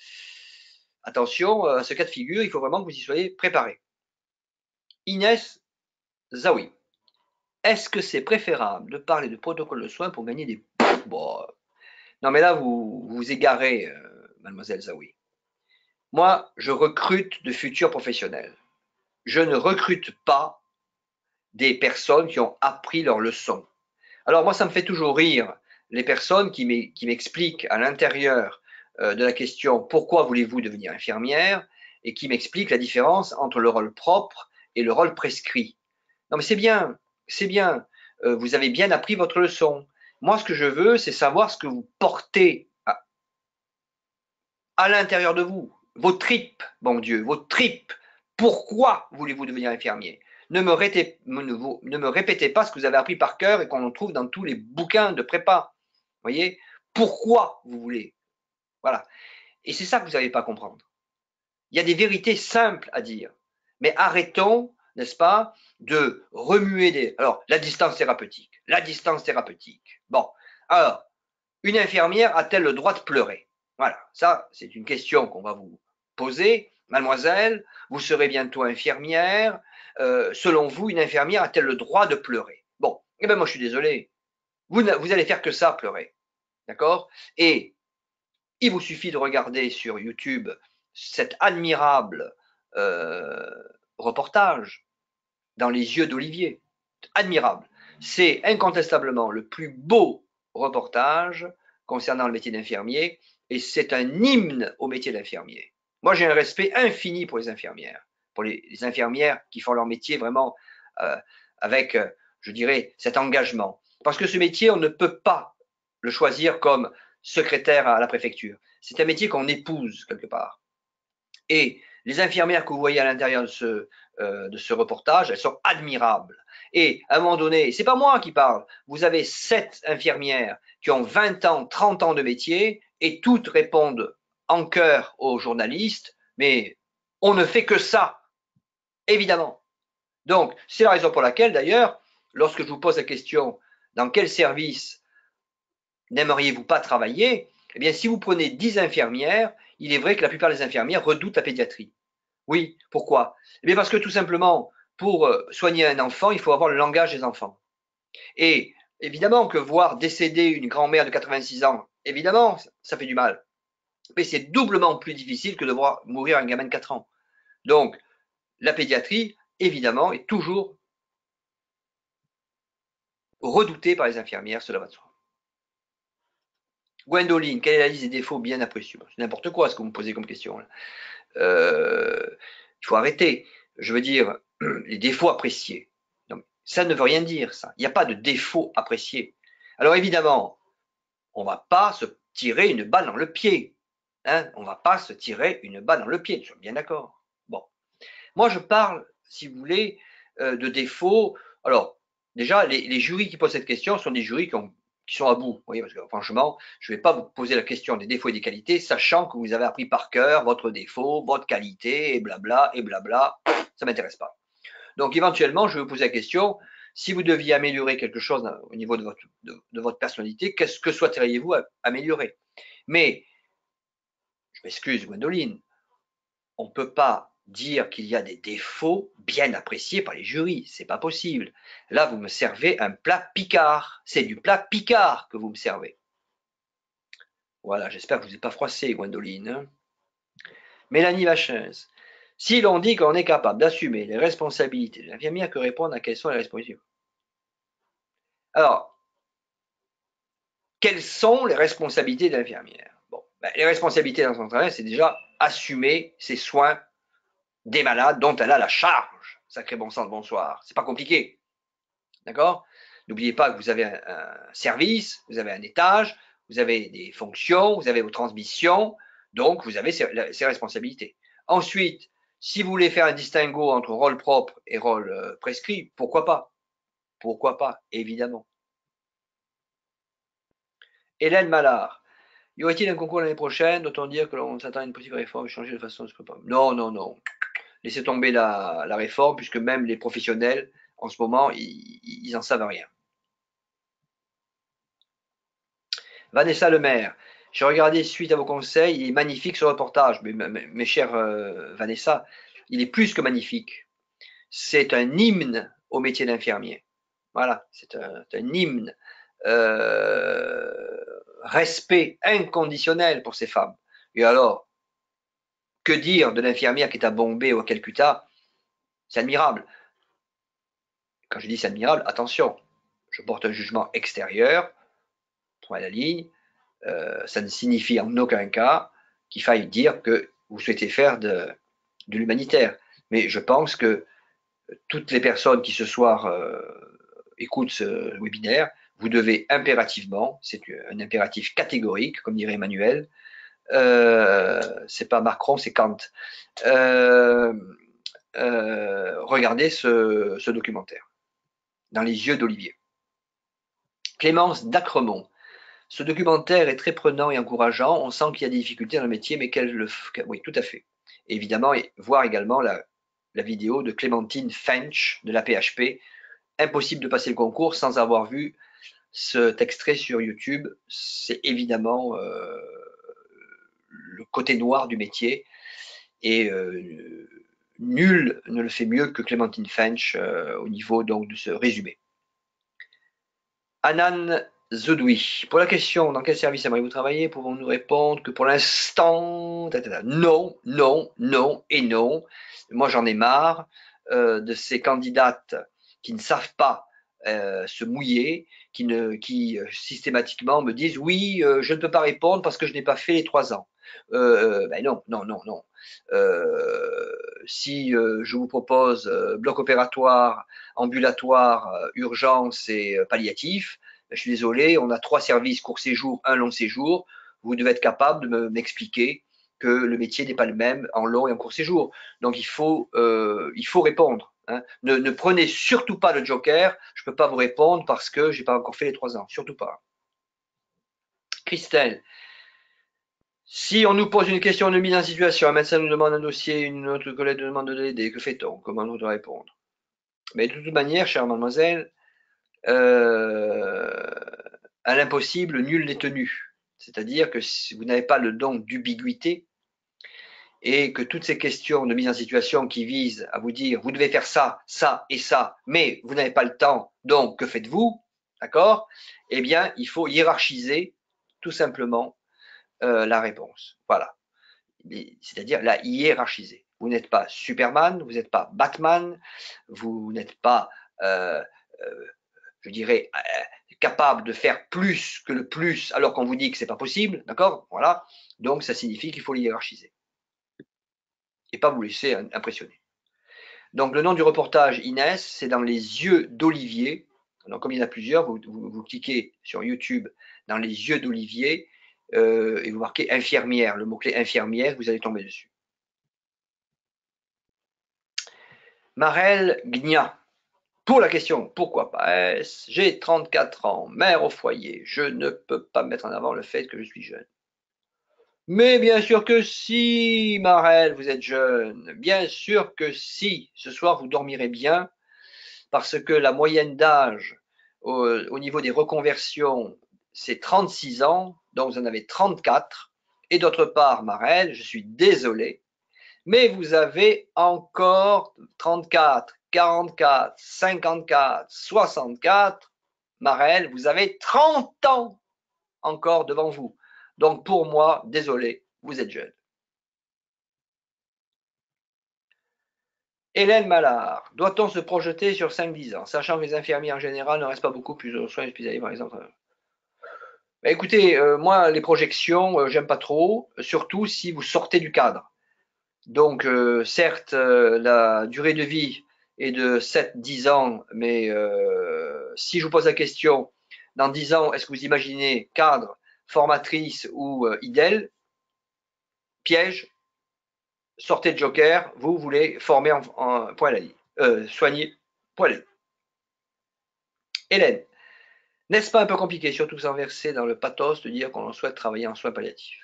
attention, à ce cas de figure, il faut vraiment que vous y soyez préparés. Inès Zawi. Est-ce que c'est préférable de parler de protocole de soins pour gagner des... Bon, non mais là, vous vous égarez, euh, mademoiselle Zawi. Moi, je recrute de futurs professionnels. Je ne recrute pas des personnes qui ont appris leur leçon. Alors moi, ça me fait toujours rire les personnes qui m'expliquent à l'intérieur euh, de la question « Pourquoi voulez-vous devenir infirmière ?» et qui m'expliquent la différence entre le rôle propre et le rôle prescrit. Non mais c'est bien, c'est bien, euh, vous avez bien appris votre leçon. Moi, ce que je veux, c'est savoir ce que vous portez à à l'intérieur de vous, vos tripes, bon Dieu, vos tripes. Pourquoi voulez-vous devenir infirmier? Ne me, répétez, ne, ne me répétez pas ce que vous avez appris par cœur et qu'on trouve dans tous les bouquins de prépa. Vous voyez? Pourquoi vous voulez? Voilà. Et c'est ça que vous n'avez pas à comprendre. Il y a des vérités simples à dire. Mais arrêtons, n'est-ce pas, de remuer des... Alors, la distance thérapeutique. La distance thérapeutique. Bon, alors, une infirmière a-t-elle le droit de pleurer? Voilà, ça, c'est une question qu'on va vous poser. Mademoiselle, vous serez bientôt infirmière. Euh, selon vous, une infirmière a-t-elle le droit de pleurer? Bon, eh bien moi je suis désolé. Vous, vous allez faire que ça, pleurer. D'accord? Et il vous suffit de regarder sur YouTube cet admirable euh, reportage dans les yeux d'Olivier. Admirable. C'est incontestablement le plus beau reportage concernant le métier d'infirmier et c'est un hymne au métier d'infirmier. Moi, j'ai un respect infini pour les infirmières, pour les, les infirmières qui font leur métier vraiment euh, avec, euh, je dirais, cet engagement. Parce que ce métier, on ne peut pas le choisir comme secrétaire à la préfecture. C'est un métier qu'on épouse quelque part. Et les infirmières que vous voyez à l'intérieur de ce, euh, de ce reportage, elles sont admirables. Et à un moment donné, c'est pas moi qui parle, vous avez sept infirmières qui ont vingt ans, trente ans de métier et toutes répondent en chœur aux journalistes, mais on ne fait que ça, évidemment. Donc, c'est la raison pour laquelle, d'ailleurs, lorsque je vous pose la question, dans quel service n'aimeriez-vous pas travailler? Eh bien, si vous prenez dix infirmières, il est vrai que la plupart des infirmières redoutent la pédiatrie. Oui, pourquoi? Eh bien parce que tout simplement, pour soigner un enfant, il faut avoir le langage des enfants. Et évidemment que voir décéder une grand-mère de quatre-vingt-six ans, évidemment, ça fait du mal. Mais c'est doublement plus difficile que de voir mourir un gamin de quatre ans. Donc, la pédiatrie, évidemment, est toujours redoutée par les infirmières, cela va de soi. Gwendoline, quelle est la liste des défauts bien appréciés? C'est n'importe quoi ce que vous me posez comme question. Là. Euh, il faut arrêter. Je veux dire, les défauts appréciés. Donc, ça ne veut rien dire, ça. Il n'y a pas de défaut apprécié. Alors évidemment, on ne va pas se tirer une balle dans le pied. Hein, on ne va pas se tirer une balle dans le pied, je suis bien d'accord. Bon. Moi, je parle, si vous voulez, euh, de défauts. Alors, déjà, les, les jurys qui posent cette question sont des jurys qui ont qui sont à bout. Vous voyez, parce que franchement, je ne vais pas vous poser la question des défauts et des qualités, sachant que vous avez appris par cœur votre défaut, votre qualité, et blabla, et blabla. Ça ne m'intéresse pas. Donc, éventuellement, je vais vous poser la question, si vous deviez améliorer quelque chose au niveau de votre, de, de votre personnalité, qu'est-ce que souhaiteriez-vous améliorer? Mais, je m'excuse, Gwendoline, on ne peut pas dire qu'il y a des défauts bien appréciés par les jurys. C'est pas possible. Là, vous me servez un plat Picard. C'est du plat Picard que vous me servez. Voilà, j'espère que vous n'êtes pas froissé, Gwendoline. Hein. Mélanie Vachens. Si l'on dit qu'on est capable d'assumer les responsabilités de l'infirmière, que répondre à quelles sont les responsabilités? Alors, quelles sont les responsabilités de l'infirmière? Bon, ben, les responsabilités dans son travail, c'est déjà assumer ses soins des malades dont elle a la charge. Sacré bon sang de bonsoir. C'est pas compliqué. D'accord? N'oubliez pas que vous avez un, un, service, vous avez un étage, vous avez des fonctions, vous avez vos transmissions, donc vous avez ces, ces responsabilités. Ensuite, si vous voulez faire un distinguo entre rôle propre et rôle euh, prescrit, pourquoi pas? Pourquoi pas? Évidemment. Hélène Mallard. Y aurait-il un concours l'année prochaine? Doit-on dire que l'on s'attend à une possible réforme et changer de façon de se préparer? Non, non, non. Laissez tomber la, la réforme, puisque même les professionnels, en ce moment, ils, ils en savent rien. Vanessa Lemaire, j'ai regardé suite à vos conseils, il est magnifique ce reportage, mais mes, mes chers euh, Vanessa, il est plus que magnifique. C'est un hymne au métier d'infirmier. Voilà, c'est un, un, hymne. Euh, respect inconditionnel pour ces femmes. Et alors, que dire de l'infirmière qui est à Bombay ou à Calcutta? C'est admirable. Quand je dis c'est admirable, attention, je porte un jugement extérieur, point à la ligne, euh, ça ne signifie en aucun cas qu'il faille dire que vous souhaitez faire de, de l'humanitaire. Mais je pense que toutes les personnes qui ce soir euh, écoutent ce webinaire, vous devez impérativement, c'est un impératif catégorique, comme dirait Emmanuel, Euh, c'est pas Macron, c'est Kant. Euh, euh, regardez ce, ce documentaire, Dans les yeux d'Olivier. Clémence Dacremont. Ce documentaire est très prenant et encourageant. On sent qu'il y a des difficultés dans le métier, mais qu'elle le f... Oui, tout à fait. Et évidemment, et voir également la, la vidéo de Clémentine Fench de la P H P. Impossible de passer le concours sans avoir vu cet extrait sur YouTube. C'est évidemment euh, le côté noir du métier. Et euh, nul ne le fait mieux que Clémentine Fench euh, au niveau donc de ce résumé. Anan Zoudoui. Pour la question dans quel service aimeriez-vous travailler, pouvons-nous répondre que pour l'instant, non, non, non et non. Moi j'en ai marre euh, de ces candidates qui ne savent pas euh, se mouiller, qui, ne, qui euh, systématiquement me disent oui, euh, je ne peux pas répondre parce que je n'ai pas fait les trois ans. Euh, ben non, non, non, non. Euh, si euh, je vous propose euh, bloc opératoire, ambulatoire, euh, urgence et euh, palliatif, ben, je suis désolé, on a trois services court séjour, un long séjour. Vous devez être capable de m'expliquer que le métier n'est pas le même en long et en court séjour. Donc il faut, euh, il faut répondre. Hein. Ne, ne prenez surtout pas le joker. Je ne peux pas vous répondre parce que j'ai pas encore fait les trois ans. Surtout pas. Christelle. Si on nous pose une question de mise en situation, un médecin nous demande un dossier, une autre collègue nous demande de l'aider, que fait-on? Comment nous doit répondre? Mais de toute manière, chère mademoiselle, euh, à l'impossible, nul n'est tenu. C'est-à-dire que si vous n'avez pas le don d'ubiquité et que toutes ces questions de mise en situation qui visent à vous dire vous devez faire ça, ça et ça, mais vous n'avez pas le temps, donc que faites-vous? D'accord? Eh bien, il faut hiérarchiser tout simplement euh, la réponse. Voilà. C'est-à-dire la hiérarchiser. Vous n'êtes pas Superman, vous n'êtes pas Batman, vous n'êtes pas, euh, euh, je dirais, euh, capable de faire plus que le plus alors qu'on vous dit que c'est pas possible, d'accord? Voilà. Donc ça signifie qu'il faut le hiérarchiser et pas vous laisser impressionner. Donc le nom du reportage Inès, c'est Dans les yeux d'Olivier. Donc comme il y en a plusieurs, vous, vous, vous cliquez sur YouTube Dans les yeux d'Olivier euh, et vous marquez infirmière, le mot-clé infirmière, vous allez tomber dessus. Marel Gnia. Pour la question pourquoi pas est-ce, j'ai trente-quatre ans, mère au foyer, je ne peux pas mettre en avant le fait que je suis jeune. Mais bien sûr que si, Marel, vous êtes jeune. Bien sûr que si. Ce soir, vous dormirez bien parce que la moyenne d'âge au, au niveau des reconversions, c'est trente-six ans, donc vous en avez trente-quatre. Et d'autre part, Marel, je suis désolé, mais vous avez encore trente-quatre, quarante-quatre, cinquante-quatre, soixante-quatre. Marel, vous avez trente ans encore devant vous. Donc pour moi, désolé, vous êtes jeune. Hélène Mallard, doit-on se projeter sur cinq dix ans, sachant que les infirmiers en général ne restent pas beaucoup plus de soins hospitaliers par exemple? Ben écoutez, euh, moi les projections, euh, j'aime pas trop, surtout si vous sortez du cadre. Donc euh, certes, euh, la durée de vie est de sept dix ans, mais euh, si je vous pose la question, dans dix ans, est-ce que vous imaginez cadre, formatrice ou euh, idèle? Piège, sortez de joker, vous voulez former en, en point à la ligne, euh, soigner, point à la ligne. Hélène, n'est-ce pas un peu compliqué, surtout sans verser dans le pathos, de dire qu'on souhaite travailler en soins palliatifs?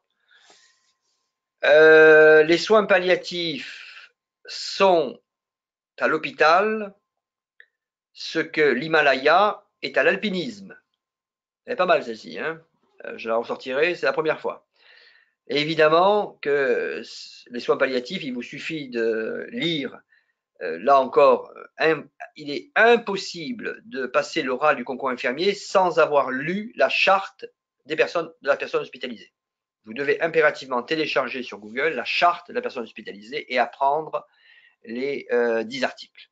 euh, Les soins palliatifs sont à l'hôpital ce que l'Himalaya est à l'alpinisme. Elle est pas mal celle-ci, hein, je la ressortirai, c'est la première fois. Et évidemment que les soins palliatifs, il vous suffit de lire, euh, là encore, un, il est impossible de passer l'oral du concours infirmier sans avoir lu la charte des personnes, de la personne hospitalisée. Vous devez impérativement télécharger sur Google la charte de la personne hospitalisée et apprendre les euh, dix articles.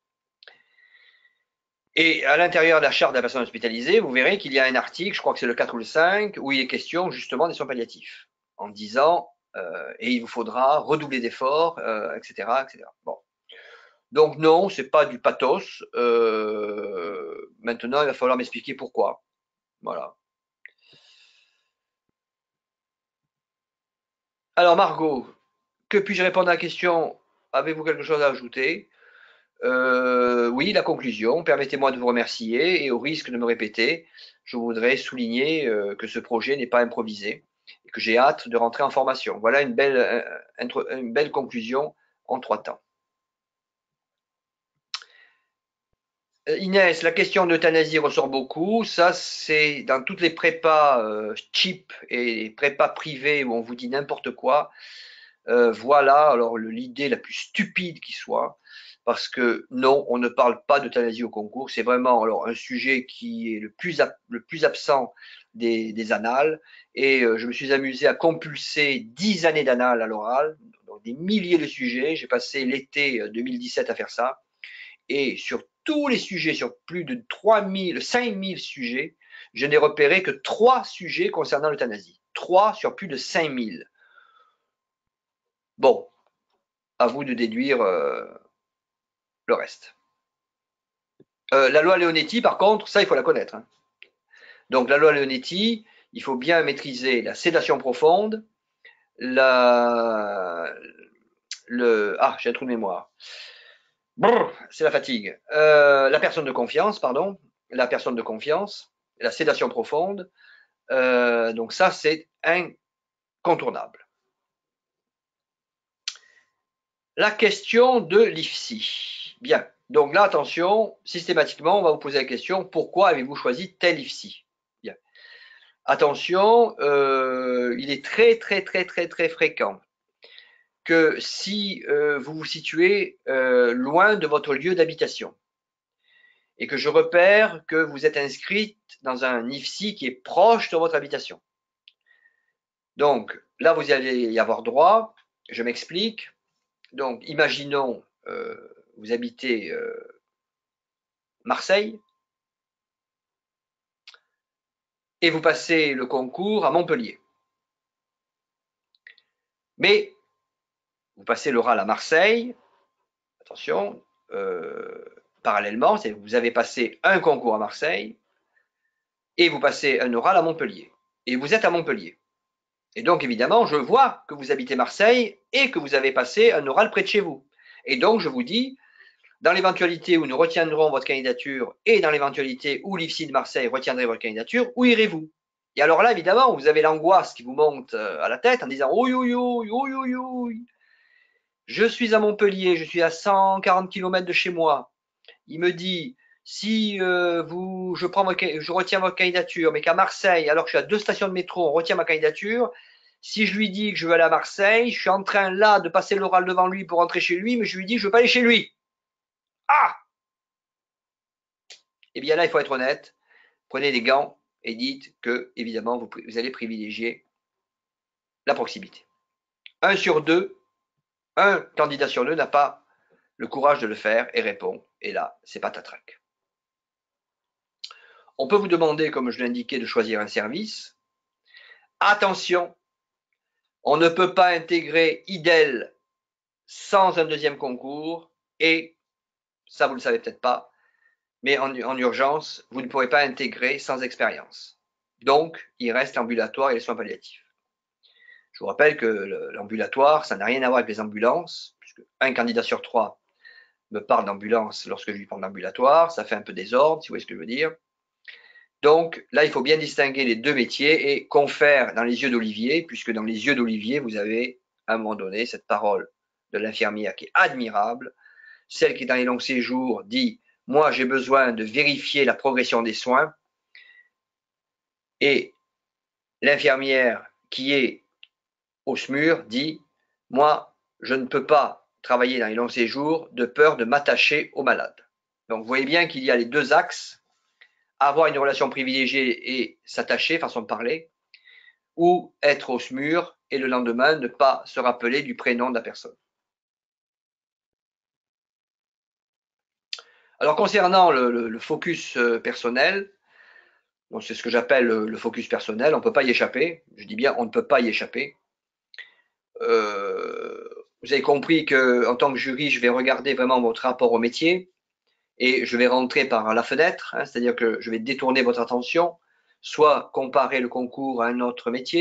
Et à l'intérieur de la charte de la personne hospitalisée, vous verrez qu'il y a un article, je crois que c'est le quatre ou le cinq, où il est question justement des soins palliatifs, en disant, euh, et il vous faudra redoubler d'efforts, euh, et cetera, et cetera. Bon. Donc non, c'est pas du pathos. Euh, maintenant, il va falloir m'expliquer pourquoi. Voilà. Alors Margot, que puis-je répondre à la question? Avez-vous quelque chose à ajouter? Euh, oui, la conclusion. Permettez-moi de vous remercier et au risque de me répéter, je voudrais souligner euh, que ce projet n'est pas improvisé et que j'ai hâte de rentrer en formation. Voilà une belle, euh, une belle conclusion en trois temps. Euh, Inès, la question d'euthanasie ressort beaucoup. Ça, c'est dans toutes les prépas euh, cheap et les prépas privées où on vous dit n'importe quoi. Euh, voilà alors l'idée la plus stupide qui soit, parce que non, on ne parle pas d'euthanasie au concours. C'est vraiment alors un sujet qui est le plus, le plus absent des, des annales. Et euh, je me suis amusé à compulser dix années d'annales à l'oral, donc des milliers de sujets. J'ai passé l'été deux mille dix-sept à faire ça. Et sur tous les sujets, sur plus de trois mille, cinq mille sujets, je n'ai repéré que trois sujets concernant l'euthanasie. Trois sur plus de cinq mille. Bon, à vous de déduire euh, le reste. Euh, la loi Leonetti, par contre, ça, il faut la connaître. Hein. Donc, la loi Leonetti, il faut bien maîtriser la sédation profonde, la, le, ah, j'ai un trou de mémoire. C'est la fatigue. Euh, la personne de confiance, pardon, la personne de confiance, la sédation profonde. Euh, donc ça, c'est incontournable. La question de l'I F S I. Bien. Donc là, attention, systématiquement, on va vous poser la question, pourquoi avez-vous choisi tel I F S I? Bien. Attention, euh, il est très, très, très, très, très fréquent que si euh, vous vous situez euh, loin de votre lieu d'habitation et que je repère que vous êtes inscrite dans un I F S I qui est proche de votre habitation. Donc, là, vous allez y avoir droit. Je m'explique. Donc, imaginons, euh, vous habitez euh, Marseille et vous passez le concours à Montpellier. Mais vous passez l'oral à Marseille, attention, euh, parallèlement, c'est vous avez passé un concours à Marseille et vous passez un oral à Montpellier. Et vous êtes à Montpellier. Et donc, évidemment, je vois que vous habitez Marseille et que vous avez passé un oral près de chez vous. Et donc, je vous dis, dans l'éventualité où nous retiendrons votre candidature et dans l'éventualité où l'I F S I de Marseille retiendrait votre candidature, où irez-vous? Et alors là, évidemment, vous avez l'angoisse qui vous monte à la tête en disant « Oui, oui, oui, oui, oui, oui. Je suis à Montpellier, je suis à cent quarante kilomètres de chez moi. Il me dit, si euh, vous, je, prends votre, je retiens votre candidature, mais qu'à Marseille, alors que je suis à deux stations de métro, on retient ma candidature, si je lui dis que je veux aller à Marseille, je suis en train là de passer l'oral devant lui pour rentrer chez lui, mais je lui dis que je veux pas aller chez lui. Ah! Eh bien là, il faut être honnête. Prenez des gants et dites que, évidemment, vous, vous allez privilégier la proximité. Un sur deux, un candidat sur deux n'a pas le courage de le faire et répond. Et là, c'est patatrac. On peut vous demander, comme je l'ai indiqué, de choisir un service. Attention, on ne peut pas intégrer I D E L sans un deuxième concours et, ça vous ne le savez peut-être pas, mais en, en urgence, vous ne pourrez pas intégrer sans expérience. Donc, il reste l'ambulatoire et les soins palliatifs. Je vous rappelle que l'ambulatoire, ça n'a rien à voir avec les ambulances, puisque un candidat sur trois me parle d'ambulance lorsque je lui parle d'ambulatoire, ça fait un peu désordre, si vous voyez ce que je veux dire. Donc là, il faut bien distinguer les deux métiers et confère dans les yeux d'Olivier, puisque dans les yeux d'Olivier, vous avez à un moment donné cette parole de l'infirmière qui est admirable, celle qui dans les longs séjours dit « moi j'ai besoin de vérifier la progression des soins » et l'infirmière qui est au S M U R dit « moi je ne peux pas travailler dans les longs séjours de peur de m'attacher aux malades ». Donc vous voyez bien qu'il y a les deux axes, avoir une relation privilégiée et s'attacher, façon de parler, ou être au S M U R et le lendemain ne pas se rappeler du prénom de la personne. Alors concernant le, le, le focus personnel, c'est ce que j'appelle le, le focus personnel, on ne peut pas y échapper, je dis bien on ne peut pas y échapper. Euh, vous avez compris qu'en tant que jury, je vais regarder vraiment votre rapport au métier et je vais rentrer par la fenêtre, hein, c'est-à-dire que je vais détourner votre attention, soit comparer le concours à un autre métier,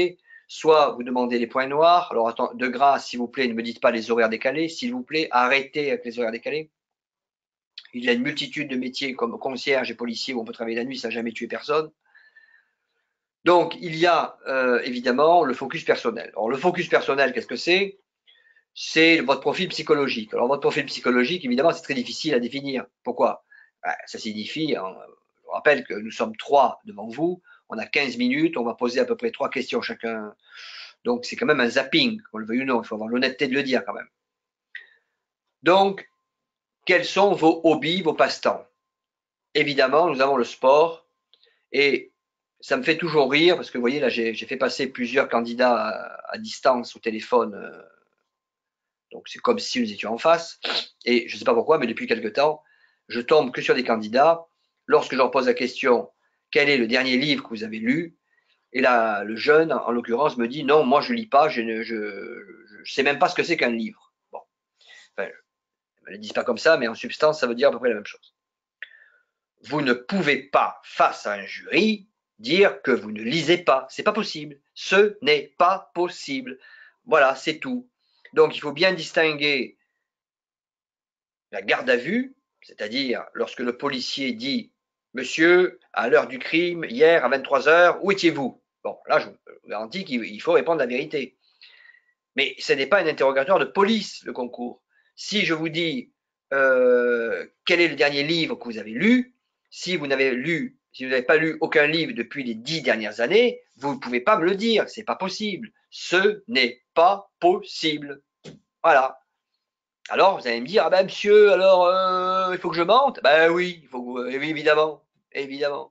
soit vous demandez les points noirs. Alors, attends, de grâce, s'il vous plaît, ne me dites pas les horaires décalés. S'il vous plaît, arrêtez avec les horaires décalés. Il y a une multitude de métiers comme concierge et policier où on peut travailler la nuit, ça n'a jamais tué personne. Donc, il y a euh, évidemment le focus personnel. Alors, le focus personnel, qu'est-ce que c'est? C'est votre profil psychologique. Alors, votre profil psychologique, évidemment, c'est très difficile à définir. Pourquoi? Ben, ça signifie, hein, je rappelle que nous sommes trois devant vous, on a quinze minutes, on va poser à peu près trois questions chacun. Donc, c'est quand même un zapping, qu'on le veuille ou non, il faut avoir l'honnêteté de le dire quand même. Donc, quels sont vos hobbies, vos passe-temps? Évidemment, nous avons le sport et ça me fait toujours rire parce que vous voyez, là, j'ai fait passer plusieurs candidats à, à distance au téléphone. Euh, donc, c'est comme si nous étions en face. Et je ne sais pas pourquoi, mais depuis quelque temps, je tombe que sur des candidats. Lorsque je leur pose la question, quel est le dernier livre que vous avez lu? Et là, le jeune, en l'occurrence, me dit, non, moi, je ne lis pas, je ne je, je sais même pas ce que c'est qu'un livre. Bon, enfin, ne le disent pas comme ça, mais en substance, ça veut dire à peu près la même chose. Vous ne pouvez pas, face à un jury, dire que vous ne lisez pas. C'est pas possible. Ce n'est pas possible. Voilà, c'est tout. Donc, il faut bien distinguer la garde à vue, c'est-à-dire lorsque le policier dit « Monsieur, à l'heure du crime, hier à vingt-trois heures, où étiez-vous » Bon, là, je vous garantis qu'il faut répondre la vérité. Mais ce n'est pas un interrogatoire de police, le concours. Si je vous dis euh, quel est le dernier livre que vous avez lu, si vous n'avez lu, si vous n'avez pas lu aucun livre depuis les dix dernières années, vous ne pouvez pas me le dire. C'est pas possible. Ce n'est pas possible. Voilà. Alors, vous allez me dire, ah ben monsieur, alors euh, il faut que je mente? Ben oui, il faut que, euh, évidemment, évidemment.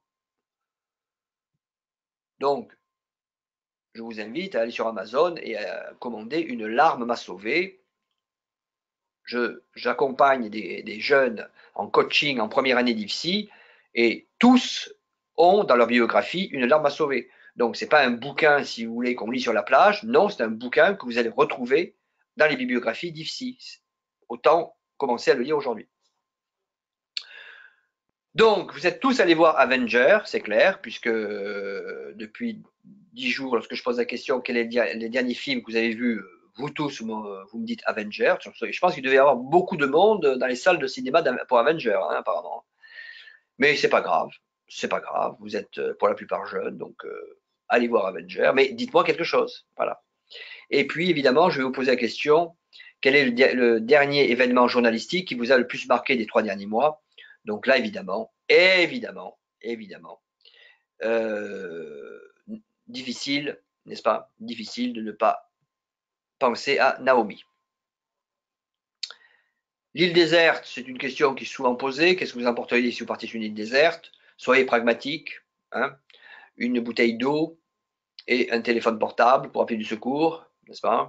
Donc, je vous invite à aller sur Amazon et à commander Une larme m'a sauvé. J'accompagne des, des jeunes en coaching en première année d'I F S I et tous ont dans leur biographie Une larme m'a sauvé. Donc, ce n'est pas un bouquin, si vous voulez, qu'on lit sur la plage. Non, c'est un bouquin que vous allez retrouver dans les bibliographies d'I F S I. Autant commencer à le lire aujourd'hui. Donc, vous êtes tous allés voir Avenger, c'est clair, puisque euh, depuis dix jours, lorsque je pose la question quel est le, les derniers films que vous avez vus, vous tous, vous me dites Avenger. Je pense qu'il devait y avoir beaucoup de monde dans les salles de cinéma pour Avenger, hein, apparemment. Mais c'est pas grave, c'est pas grave. Vous êtes pour la plupart jeunes, donc euh, allez voir Avenger. Mais dites-moi quelque chose, voilà. Et puis, évidemment, je vais vous poser la question quel est le, le dernier événement journalistique qui vous a le plus marqué des trois derniers mois? Donc là, évidemment, évidemment, évidemment, euh, difficile, n'est-ce pas? Difficile de ne pas penser à Naomi. L'île déserte, c'est une question qui est souvent posée. Qu'est-ce que vous emporteriez si vous partiez sur une île déserte? Soyez pragmatique, hein? Une bouteille d'eau et un téléphone portable pour appeler du secours, n'est-ce pas?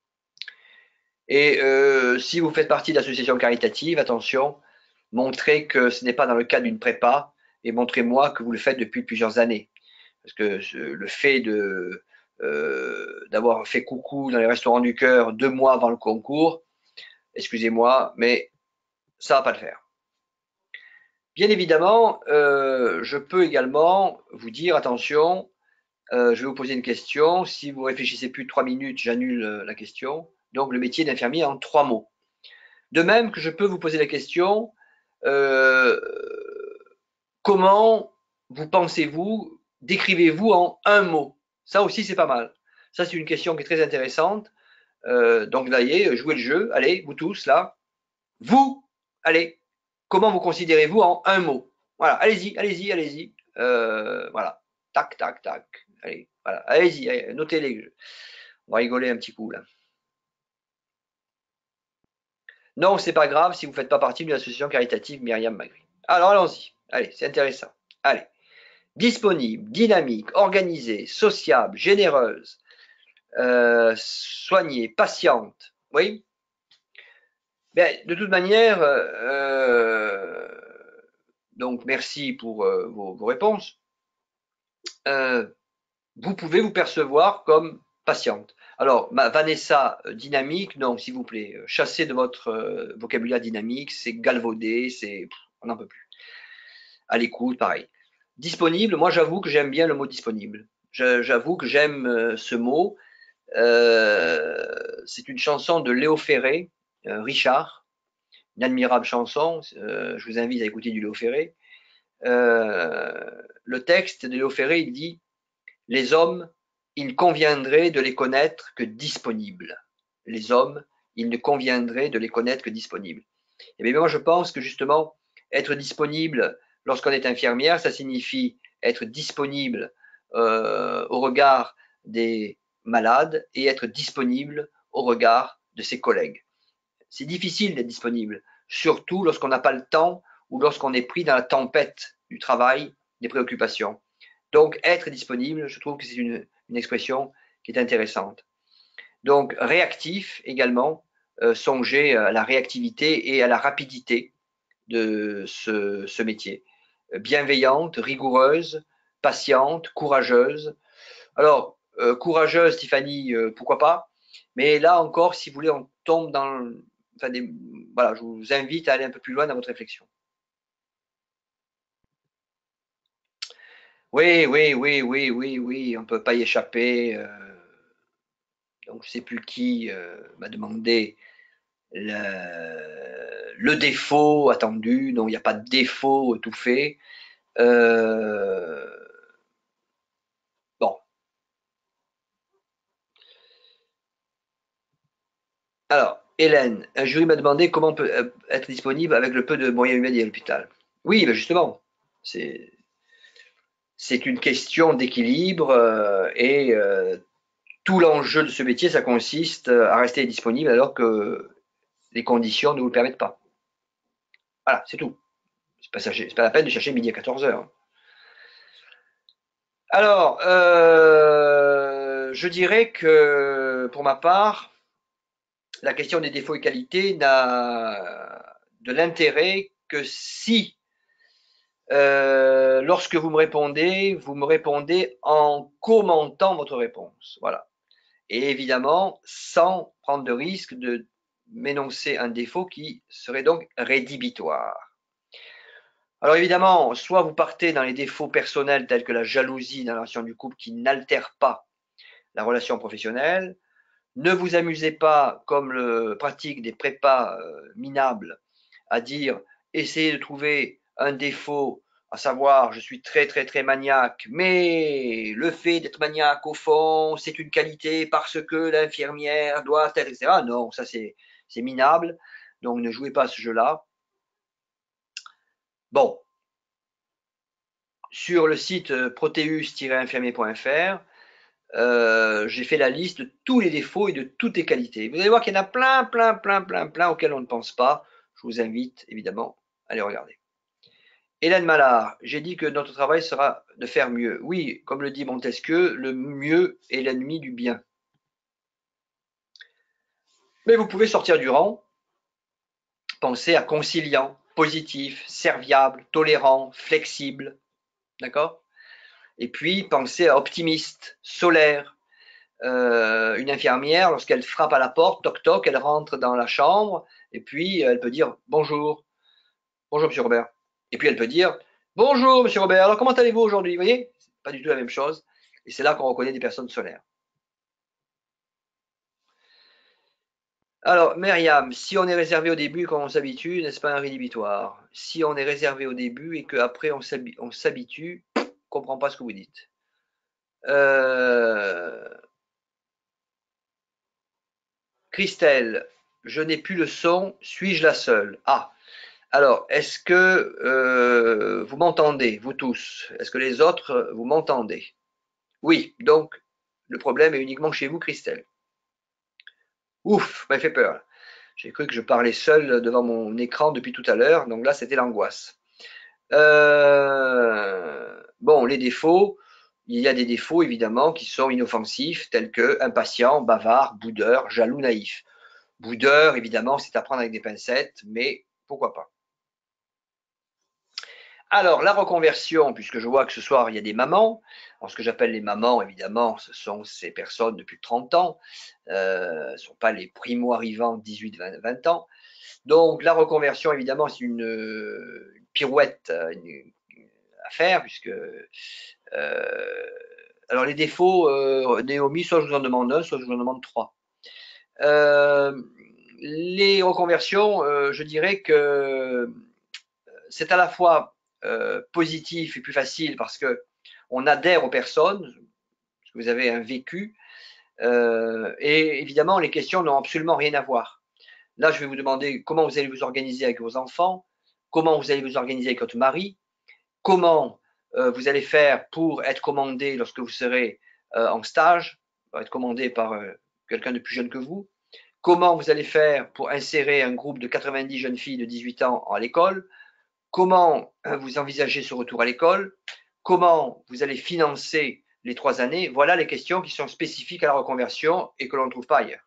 Et euh, si vous faites partie d'associations caritatives, attention, montrez que ce n'est pas dans le cadre d'une prépa et montrez-moi que vous le faites depuis plusieurs années. Parce que le fait de euh, d'avoir fait coucou dans les restaurants du cœur deux mois avant le concours, excusez-moi, mais ça va pas le faire. Bien évidemment, euh, je peux également vous dire, attention, euh, je vais vous poser une question. Si vous réfléchissez plus de trois minutes, j'annule la question. Donc, le métier d'infirmier en trois mots. De même que je peux vous poser la question, euh, comment vous pensez-vous, décrivez-vous en un mot? Ça aussi, c'est pas mal. Ça, c'est une question qui est très intéressante. Euh, donc, vous voyez, jouez le jeu. Allez, vous tous, là. Vous, allez, comment vous considérez-vous en un mot? Voilà, allez-y, allez-y, allez-y. Euh, voilà, tac, tac, tac. Allez, voilà, allez-y, allez, notez-les. On va rigoler un petit coup, là. Non, c'est pas grave si vous ne faites pas partie d'une association caritative Myriam Magri. Alors allons-y. Allez, c'est intéressant. Allez. Disponible, dynamique, organisée, sociable, généreuse, euh, soignée, patiente. Oui. Bien, de toute manière, euh, donc merci pour euh, vos, vos, réponses. Euh, vous pouvez vous percevoir comme patiente. Alors, ma Vanessa, euh, dynamique, non, s'il vous plaît, chassez de votre euh, vocabulaire dynamique, c'est galvaudé, c'est, on n'en peut plus. À l'écoute, pareil. Disponible, moi j'avoue que j'aime bien le mot disponible. j'avoue que j'aime euh, ce mot. Euh, c'est une chanson de Léo Ferré, euh, Richard, une admirable chanson. Euh, je vous invite à écouter du Léo Ferré. Euh, le texte de Léo Ferré, il dit « Les hommes, il ne conviendrait de les connaître que disponibles. Les hommes, il ne conviendrait de les connaître que disponibles. » Et bien moi, je pense que justement, être disponible lorsqu'on est infirmière, ça signifie être disponible euh, au regard des malades et être disponible au regard de ses collègues. C'est difficile d'être disponible, surtout lorsqu'on n'a pas le temps ou lorsqu'on est pris dans la tempête du travail, des préoccupations. Donc, être disponible, je trouve que c'est une, une expression qui est intéressante. Donc, réactif également, euh, songer à la réactivité et à la rapidité de ce, ce métier. Bienveillante, rigoureuse, patiente, courageuse. Alors, euh, courageuse, Stéphanie, euh, pourquoi pas? Mais là encore, si vous voulez, on tombe dans... Enfin, des, voilà, je vous invite à aller un peu plus loin dans votre réflexion. Oui, oui, oui, oui, oui, oui, on ne peut pas y échapper. Euh, donc, je ne sais plus qui euh, m'a demandé le, le défaut attendu. Donc, il n'y a pas de défaut tout fait. Euh, bon. Alors, Hélène, un jury m'a demandé comment on peut euh, être disponible avec le peu de moyens humains à l'hôpital. Oui, ben justement, c'est c'est une question d'équilibre euh, et euh, tout l'enjeu de ce métier, ça consiste à rester disponible alors que les conditions ne vous le permettent pas. Voilà, c'est tout. C'est pas, c'est pas la peine de chercher midi à quatorze heures. Alors, euh, je dirais que pour ma part, la question des défauts et qualités n'a de l'intérêt que si, euh, lorsque vous me répondez, vous me répondez en commentant votre réponse. Voilà. Et évidemment, sans prendre de risque de m'énoncer un défaut qui serait donc rédhibitoire. Alors évidemment, soit vous partez dans les défauts personnels tels que la jalousie dans la relation du couple qui n'altère pas la relation professionnelle. Ne vous amusez pas, comme le pratique des prépas euh, minables, à dire essayez de trouver un défaut, à savoir je suis très très très maniaque, mais le fait d'être maniaque au fond, c'est une qualité parce que l'infirmière doit être, et cetera. Non, ça c'est minable, donc ne jouez pas à ce jeu-là. Bon, sur le site proteus tiret infirmier point f r, euh, j'ai fait la liste de tous les défauts et de toutes les qualités. Vous allez voir qu'il y en a plein, plein, plein, plein, plein auxquels on ne pense pas. Je vous invite évidemment à les regarder. Hélène Mallard, j'ai dit que notre travail sera de faire mieux. Oui, comme le dit Montesquieu, le mieux est l'ennemi du bien. Mais vous pouvez sortir du rang. Pensez à conciliant, positif, serviable, tolérant, flexible. D'accord? Et puis, pensez à optimiste, solaire. Euh, une infirmière, lorsqu'elle frappe à la porte, toc toc, elle rentre dans la chambre et puis elle peut dire bonjour, bonjour Monsieur Robert. Et puis elle peut dire bonjour Monsieur Robert. Alors comment allez-vous aujourd'hui? Vous voyez, c'est pas du tout la même chose. Et c'est là qu'on reconnaît des personnes solaires. Alors Myriam, si on est réservé au début et qu'on s'habitue, n'est-ce pas un rédhibitoire? Si on est réservé au début et qu'après on s'habitue, je ne comprends pas ce que vous dites. Euh... Christelle, je n'ai plus le son, suis-je la seule? Ah, alors, est-ce que euh, vous m'entendez, vous tous? Est-ce que les autres, vous m'entendez? Oui, donc le problème est uniquement chez vous, Christelle. Ouf, ça m'a fait peur. J'ai cru que je parlais seul devant mon écran depuis tout à l'heure, donc là, c'était l'angoisse. Euh, bon, les défauts, il y a des défauts évidemment qui sont inoffensifs, tels que impatient, bavard, boudeur, jaloux, naïf. Boudeur, évidemment, c'est à prendre avec des pincettes, mais pourquoi pas. Alors, la reconversion, puisque je vois que ce soir, il y a des mamans. Alors, ce que j'appelle les mamans, évidemment, ce sont ces personnes depuis trente ans. Euh, ce ne sont pas les primo-arrivants dix-huit vingt ans. Donc, la reconversion, évidemment, c'est une, une pirouette une, une, à faire, puisque euh, alors les défauts, euh, Naomi, soit je vous en demande un, soit je vous en demande trois. Euh, les reconversions, euh, je dirais que c'est à la fois euh, positif et plus facile parce que on adhère aux personnes, parce que vous avez un vécu, euh, et évidemment les questions n'ont absolument rien à voir. Là, je vais vous demander comment vous allez vous organiser avec vos enfants, comment vous allez vous organiser avec votre mari, comment euh, vous allez faire pour être commandé lorsque vous serez euh, en stage, être commandé par euh, quelqu'un de plus jeune que vous, comment vous allez faire pour insérer un groupe de quatre-vingt-dix jeunes filles de dix-huit ans à l'école, comment vous envisagez ce retour à l'école, comment vous allez financer les trois années. Voilà les questions qui sont spécifiques à la reconversion et que l'on ne trouve pas ailleurs.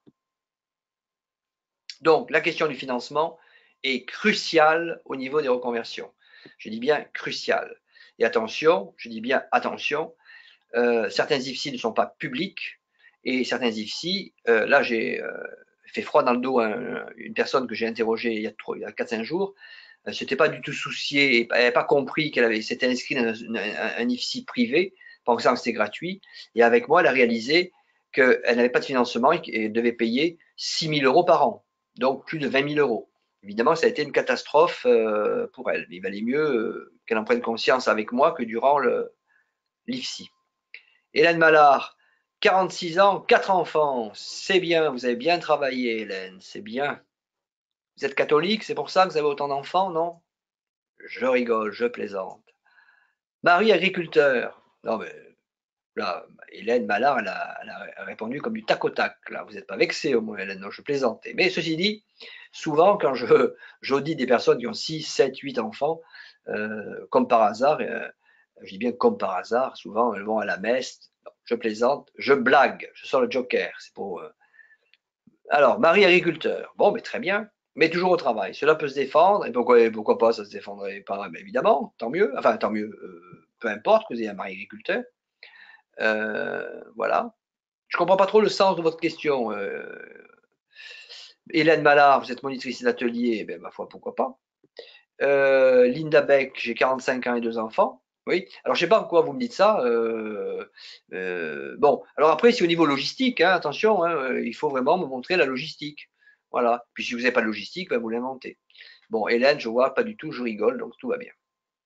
Donc, la question du financement est cruciale au niveau des reconversions. Je dis bien cruciale. Et attention, je dis bien attention, euh, certains I F S I ne sont pas publics et certains I F S I, euh, là j'ai euh, fait froid dans le dos à un, une personne que j'ai interrogée il y a, a quatre cinq jours, elle ne s'était pas du tout souciée, elle n'avait pas compris qu'elle avait s'était inscrite dans un, un, un I F S I privé, pensant que c'était gratuit, et avec moi elle a réalisé qu'elle n'avait pas de financement et devait payer six mille euros par an, donc plus de vingt mille euros. Évidemment, ça a été une catastrophe euh, pour elle. Il valait mieux euh, qu'elle en prenne conscience avec moi que durant l'I F S I. Hélène Mallard, quarante-six ans, quatre enfants. C'est bien, vous avez bien travaillé, Hélène, c'est bien. Vous êtes catholique, c'est pour ça que vous avez autant d'enfants, non? Je rigole, je plaisante. Marie agriculteur. Non, mais là, Hélène Mallard, elle a, elle a répondu comme du tac au tac. Là, vous n'êtes pas vexé au moins, Hélène, non, je plaisantais. Mais ceci dit, souvent, quand je j'audis des personnes qui ont six, sept, huit enfants, euh, comme par hasard, euh, je dis bien comme par hasard, souvent elles vont à la messe. Non, je plaisante, je blague, je sors le joker. C'est pour. Euh... Alors, Marie agriculteur. Bon, mais très bien, mais toujours au travail. Cela peut se défendre. Et pourquoi, pourquoi pas, ça se défendrait pas? Mais évidemment, tant mieux. Enfin, tant mieux. Euh, peu importe que vous ayez un mari agriculteur. Euh, voilà. Je comprends pas trop le sens de votre question. Euh, Hélène Mallard, vous êtes monitrice d'atelier, ben ma foi, pourquoi pas. Euh, Linda Beck, j'ai quarante-cinq ans et deux enfants. Oui. Alors je sais pas pourquoi vous me dites ça. Euh, euh, bon. Alors après, c'est au niveau logistique. Hein, attention, hein, il faut vraiment me montrer la logistique. Voilà. Puis si vous n'avez pas de logistique, ben, vous l'inventez. Bon, Hélène, je vois pas du tout, je rigole, donc tout va bien.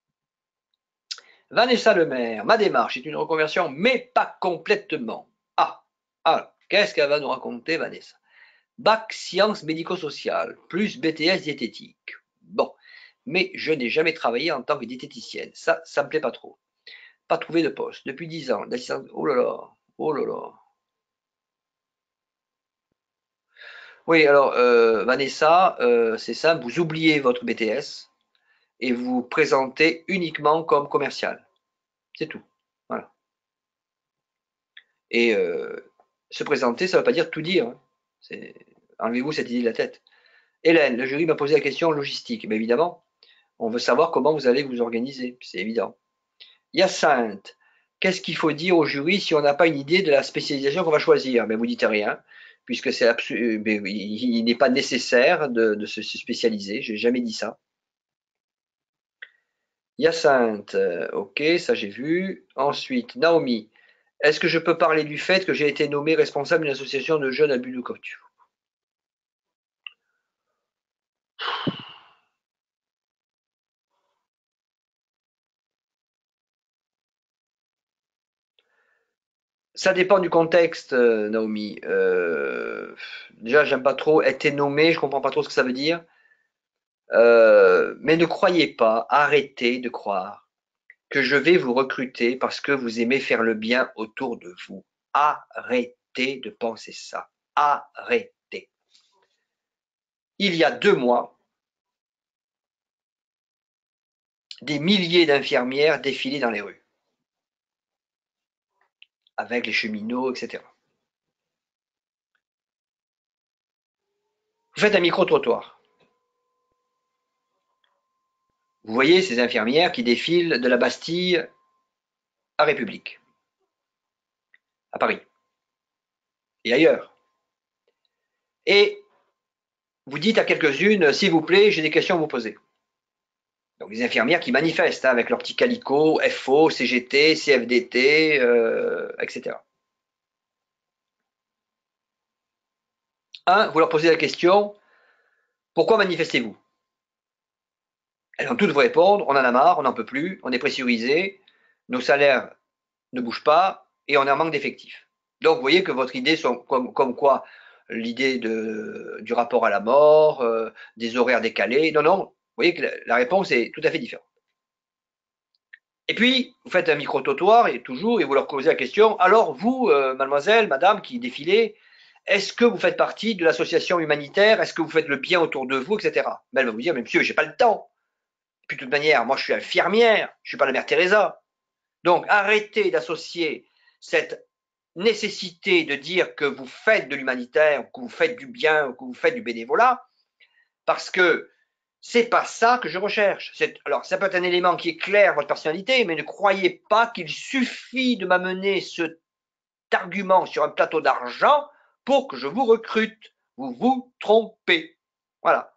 Vanessa Lemaire, ma démarche est une reconversion, mais pas complètement. Ah, alors, qu'est-ce qu'elle va nous raconter, Vanessa? Bac sciences médico-sociales, plus B T S diététique. Bon, mais je n'ai jamais travaillé en tant que diététicienne. Ça, ça me plaît pas trop. Pas trouvé de poste. Depuis dix ans, d'assistante. Oh là là, oh là là. Oui, alors, euh, Vanessa, euh, c'est simple, vous oubliez votre B T S et vous vous présentez uniquement comme commercial. C'est tout. Voilà. Et euh, se présenter, ça ne veut pas dire tout dire. Hein. Enlevez-vous cette idée de la tête. Hélène, le jury m'a posé la question logistique. Mais évidemment, on veut savoir comment vous allez vous organiser. C'est évident. Hyacinthe, qu'est-ce qu'il faut dire au jury si on n'a pas une idée de la spécialisation qu'on va choisir? Mais vous dites rien, puisque c'est absolu, il, il n'est pas nécessaire de, de se spécialiser. J'ai jamais dit ça. Hyacinthe, ok, ça j'ai vu. Ensuite, Naomi, est-ce que je peux parler du fait que j'ai été nommé responsable d'une association de jeunes à but lucratif? Ça dépend du contexte, euh, Naomi. Euh, déjà, j'aime pas trop être nommé, je comprends pas trop ce que ça veut dire. Euh, mais ne croyez pas, arrêtez de croire que je vais vous recruter parce que vous aimez faire le bien autour de vous. Arrêtez de penser ça. Arrêtez. Il y a deux mois, des milliers d'infirmières défilaient dans les rues, avec les cheminots, et cetera. Vous faites un micro-trottoir. Vous voyez ces infirmières qui défilent de la Bastille à République, à Paris et ailleurs. Et vous dites à quelques-unes, s'il vous plaît, j'ai des questions à vous poser. Donc les infirmières qui manifestent hein, avec leur petit calico, F O, C G T, C F D T, euh, et cetera. Un, vous leur posez la question, pourquoi manifestez-vous? Elles vont toutes vous répondre, on en a marre, on n'en peut plus, on est pressurisé, nos salaires ne bougent pas et on est en manque d'effectifs. Donc vous voyez que votre idée sont comme, comme quoi l'idée de, du rapport à la mort, euh, des horaires décalés, non, non, vous voyez que la, la réponse est tout à fait différente. Et puis, vous faites un micro-trottoir, et toujours, et vous leur posez la question, alors vous, euh, mademoiselle, madame, qui défilez, est-ce que vous faites partie de l'association humanitaire? Est-ce que vous faites le bien autour de vous, et cetera. Ben, elle va vous dire, mais monsieur, j'ai pas le temps. Puis de toute manière, moi je suis infirmière, je suis pas la mère Teresa. Donc arrêtez d'associer cette nécessité de dire que vous faites de l'humanitaire, que vous faites du bien, que vous faites du bénévolat, parce que c'est pas ça que je recherche. Alors, ça peut être un élément qui éclaire votre personnalité, mais ne croyez pas qu'il suffit de m'amener cet argument sur un plateau d'argent pour que je vous recrute. Vous vous trompez. Voilà.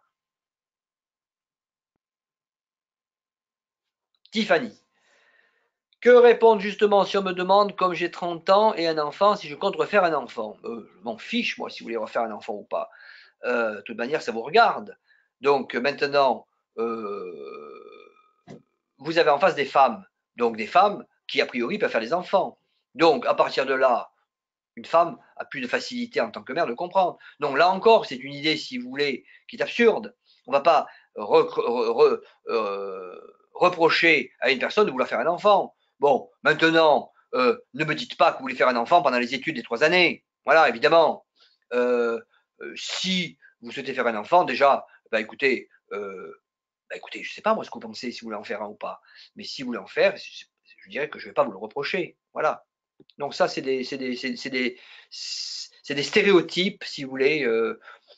Tiffany. Que répondre justement si on me demande, comme j'ai trente ans et un enfant, si je compte refaire un enfant? euh, Je m'en fiche, moi, si vous voulez refaire un enfant ou pas. Euh, de toute manière, ça vous regarde. Donc maintenant, euh, vous avez en face des femmes, donc des femmes qui a priori peuvent faire des enfants. Donc à partir de là, une femme a plus de facilité en tant que mère de comprendre. Donc là encore, c'est une idée, si vous voulez, qui est absurde. On ne va pas re, re, re, euh, reprocher à une personne de vouloir faire un enfant. Bon, maintenant, euh, ne me dites pas que vous voulez faire un enfant pendant les études des trois années. Voilà, évidemment. Euh, euh, si vous souhaitez faire un enfant, déjà, bah écoutez, euh, bah écoutez, je ne sais pas moi ce que vous pensez, si vous voulez en faire un ou pas. Mais si vous voulez en faire, je dirais que je ne vais pas vous le reprocher. Voilà. Donc ça, c'est des, c'est des, c'est, c'est des, c'est des stéréotypes, si vous voulez. Euh,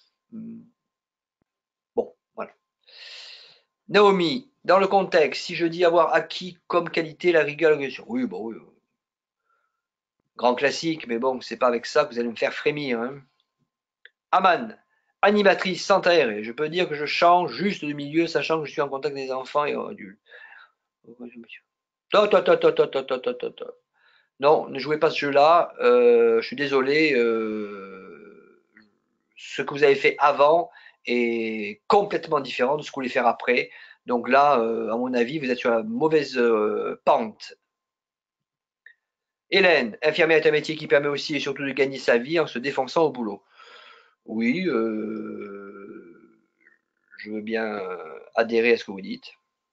bon, voilà. Naomi, dans le contexte, si je dis avoir acquis comme qualité la rigueur et l'organisation, oui, bon, oui. Grand classique, mais bon, c'est pas avec ça que vous allez me faire frémir. Hein. Aman, animatrice sans aérée. Je peux dire que je change juste de milieu, sachant que je suis en contact des enfants et adultes. Ta, ta, ta, ta, ta, ta, ta, ta, ta. Non, ne jouez pas ce jeu-là. Euh, je suis désolé. Euh, ce que vous avez fait avant est complètement différent de ce que vous voulez faire après. Donc là, euh, à mon avis, vous êtes sur la mauvaise euh, pente. Hélène, infirmière est un métier qui permet aussi et surtout de gagner sa vie en se défonçant au boulot. Oui, euh, je veux bien adhérer à ce que vous dites.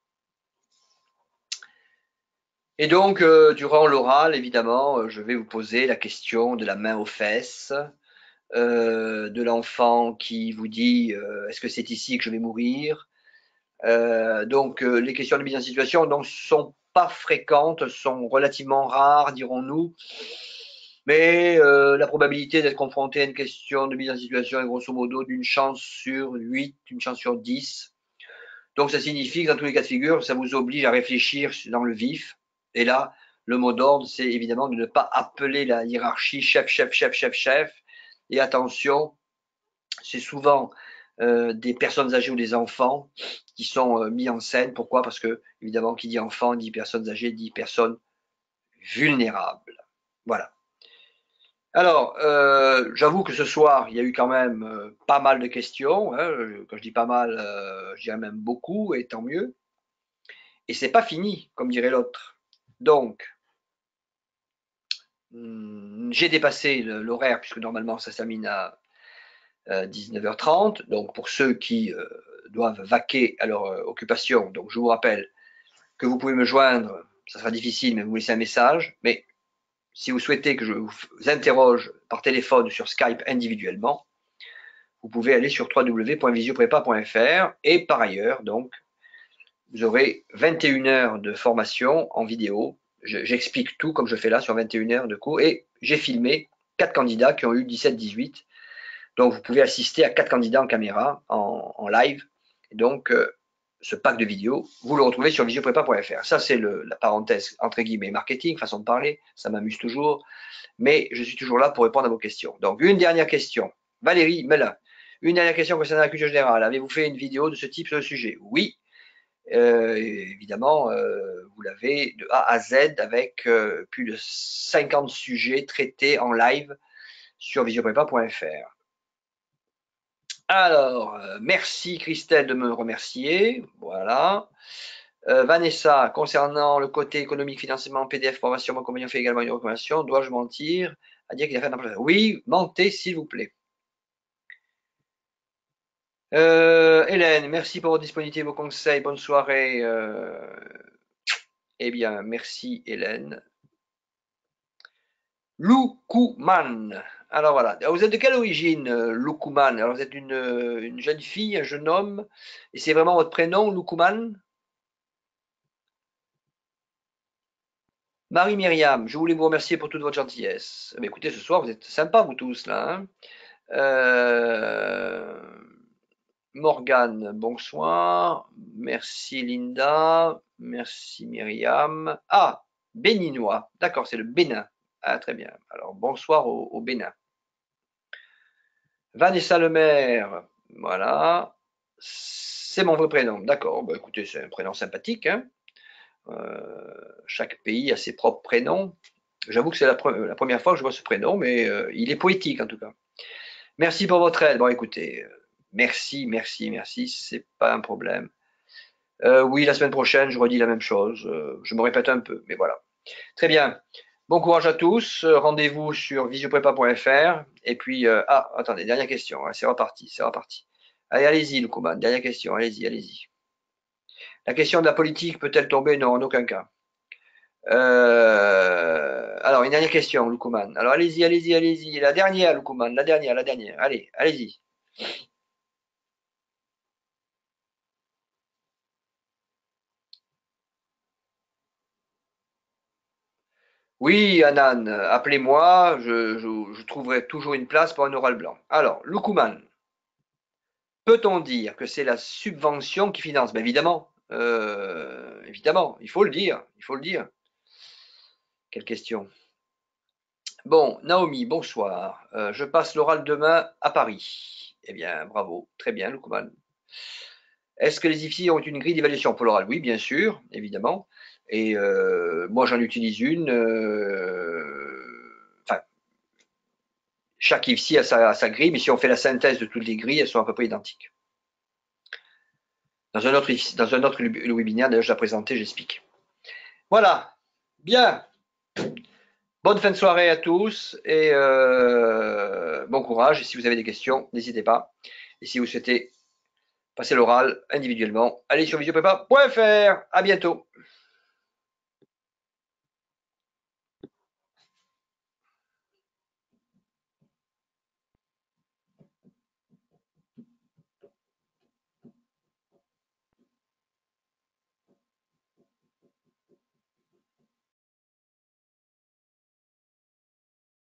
Et donc, euh, durant l'oral, évidemment, je vais vous poser la question de la main aux fesses. Euh, de l'enfant qui vous dit euh, est-ce que c'est ici que je vais mourir euh, donc euh, les questions de mise en situation ne sont pas fréquentes, sont relativement rares, dirons-nous, mais euh, la probabilité d'être confronté à une question de mise en situation est grosso modo d'une chance sur huit, une chance sur dix. Donc ça signifie que dans tous les cas de figure, ça vous oblige à réfléchir dans le vif. Et là, le mot d'ordre, c'est évidemment de ne pas appeler la hiérarchie chef, chef, chef, chef, chef. Et attention, c'est souvent euh, des personnes âgées ou des enfants qui sont euh, mis en scène. Pourquoi? Parce que, évidemment, qui dit enfant, dit personnes âgées, dit personnes vulnérables. Voilà. Alors, euh, j'avoue que ce soir, il y a eu quand même euh, pas mal de questions. Hein. Quand je dis pas mal, euh, je dirais même beaucoup, et tant mieux. Et c'est pas fini, comme dirait l'autre. Donc, hum, j'ai dépassé l'horaire, puisque normalement ça se termine à euh, dix-neuf heures trente. Donc, pour ceux qui euh, doivent vaquer à leur euh, occupation, donc je vous rappelle que vous pouvez me joindre, ça sera difficile, mais vous laissez un message. Mais si vous souhaitez que je vous interroge par téléphone ou sur Skype individuellement, vous pouvez aller sur w w w point visioprépa point f r et par ailleurs, donc, vous aurez vingt et une heures de formation en vidéo. J'explique tout comme je fais là sur vingt et une heures de cours et j'ai filmé quatre candidats qui ont eu dix-sept dix-huit. Donc vous pouvez assister à quatre candidats en caméra, en, en live. Et donc euh, ce pack de vidéos, vous le retrouvez sur visioprépa point f r. Ça c'est la parenthèse entre guillemets marketing, façon de parler, ça m'amuse toujours. Mais je suis toujours là pour répondre à vos questions. Donc une dernière question. Valérie Melin, une dernière question concernant la culture générale. Avez-vous fait une vidéo de ce type sur le sujet? Oui. Euh, évidemment, euh, vous l'avez de A à Z avec euh, plus de cinquante sujets traités en live sur visioprepa point F R. Alors, euh, merci Christelle de me remercier. Voilà. Euh, Vanessa, concernant le côté économique, financement, P D F, formation, mon compagnon fait également une recommandation. Dois-je mentir à dire qu'il a fait un emploi? Oui, mentez s'il vous plaît. Euh, Hélène, merci pour votre disponibilité, vos conseils. Bonne soirée. Euh, eh bien, merci Hélène. Loukoumane. Alors voilà. Vous êtes de quelle origine, Loukoumane? Alors vous êtes une, une jeune fille, un jeune homme, et c'est vraiment votre prénom, Loukoumane? Marie-Myriam, je voulais vous remercier pour toute votre gentillesse. Mais écoutez, ce soir, vous êtes sympas, vous tous, là. Hein. Euh... Morgane, bonsoir. Merci Linda. Merci Myriam. Ah, Béninois. D'accord, c'est le Bénin. Ah, très bien. Alors, bonsoir au, au Bénin. Vanessa Lemaire. Voilà. C'est mon vrai prénom. D'accord. Bah, écoutez, c'est un prénom sympathique. Hein. Euh, chaque pays a ses propres prénoms. J'avoue que c'est la, pre la, première fois que je vois ce prénom, mais euh, il est poétique en tout cas. Merci pour votre aide. Bon, écoutez, euh, merci, merci, merci. C'est pas un problème. Euh, oui, la semaine prochaine, je redis la même chose. Euh, je me répète un peu, mais voilà. Très bien. Bon courage à tous. Rendez-vous sur visioprepa point F R. Et puis, euh, ah, attendez, dernière question. Hein, c'est reparti, c'est reparti. Allez, allez-y, le combat. Dernière question. Allez-y, allez-y. La question de la politique peut-elle tomber? Non, en aucun cas. Euh, alors, une dernière question, Lukuman. Alors, allez-y, allez-y, allez-y. La dernière, Lukuman, la dernière, la dernière. Allez, allez-y. Oui, Anan, appelez-moi, je, je, je, trouverai toujours une place pour un oral blanc. Alors, Lukuman, peut-on dire que c'est la subvention qui finance? Ben évidemment, euh, évidemment, il faut le dire, il faut le dire. Quelle question? Bon, Naomi, bonsoir. Euh, je passe l'oral demain à Paris. Eh bien, bravo, très bien, Lukuman. Est-ce que les I F S I ont une grille d'évaluation pour l'oral? Oui, bien sûr, évidemment. Et euh, moi, j'en utilise une. Euh, enfin, chaque I F S I a sa, a sa grille, mais si on fait la synthèse de toutes les grilles, elles sont à peu près identiques. Dans un autre, dans un autre webinaire, d'ailleurs, je l'ai présenté, j'explique. Voilà. Bien. Bonne fin de soirée à tous et euh, bon courage. Et si vous avez des questions, n'hésitez pas. Et si vous souhaitez passer l'oral individuellement, allez sur visioprepa point F R. À bientôt.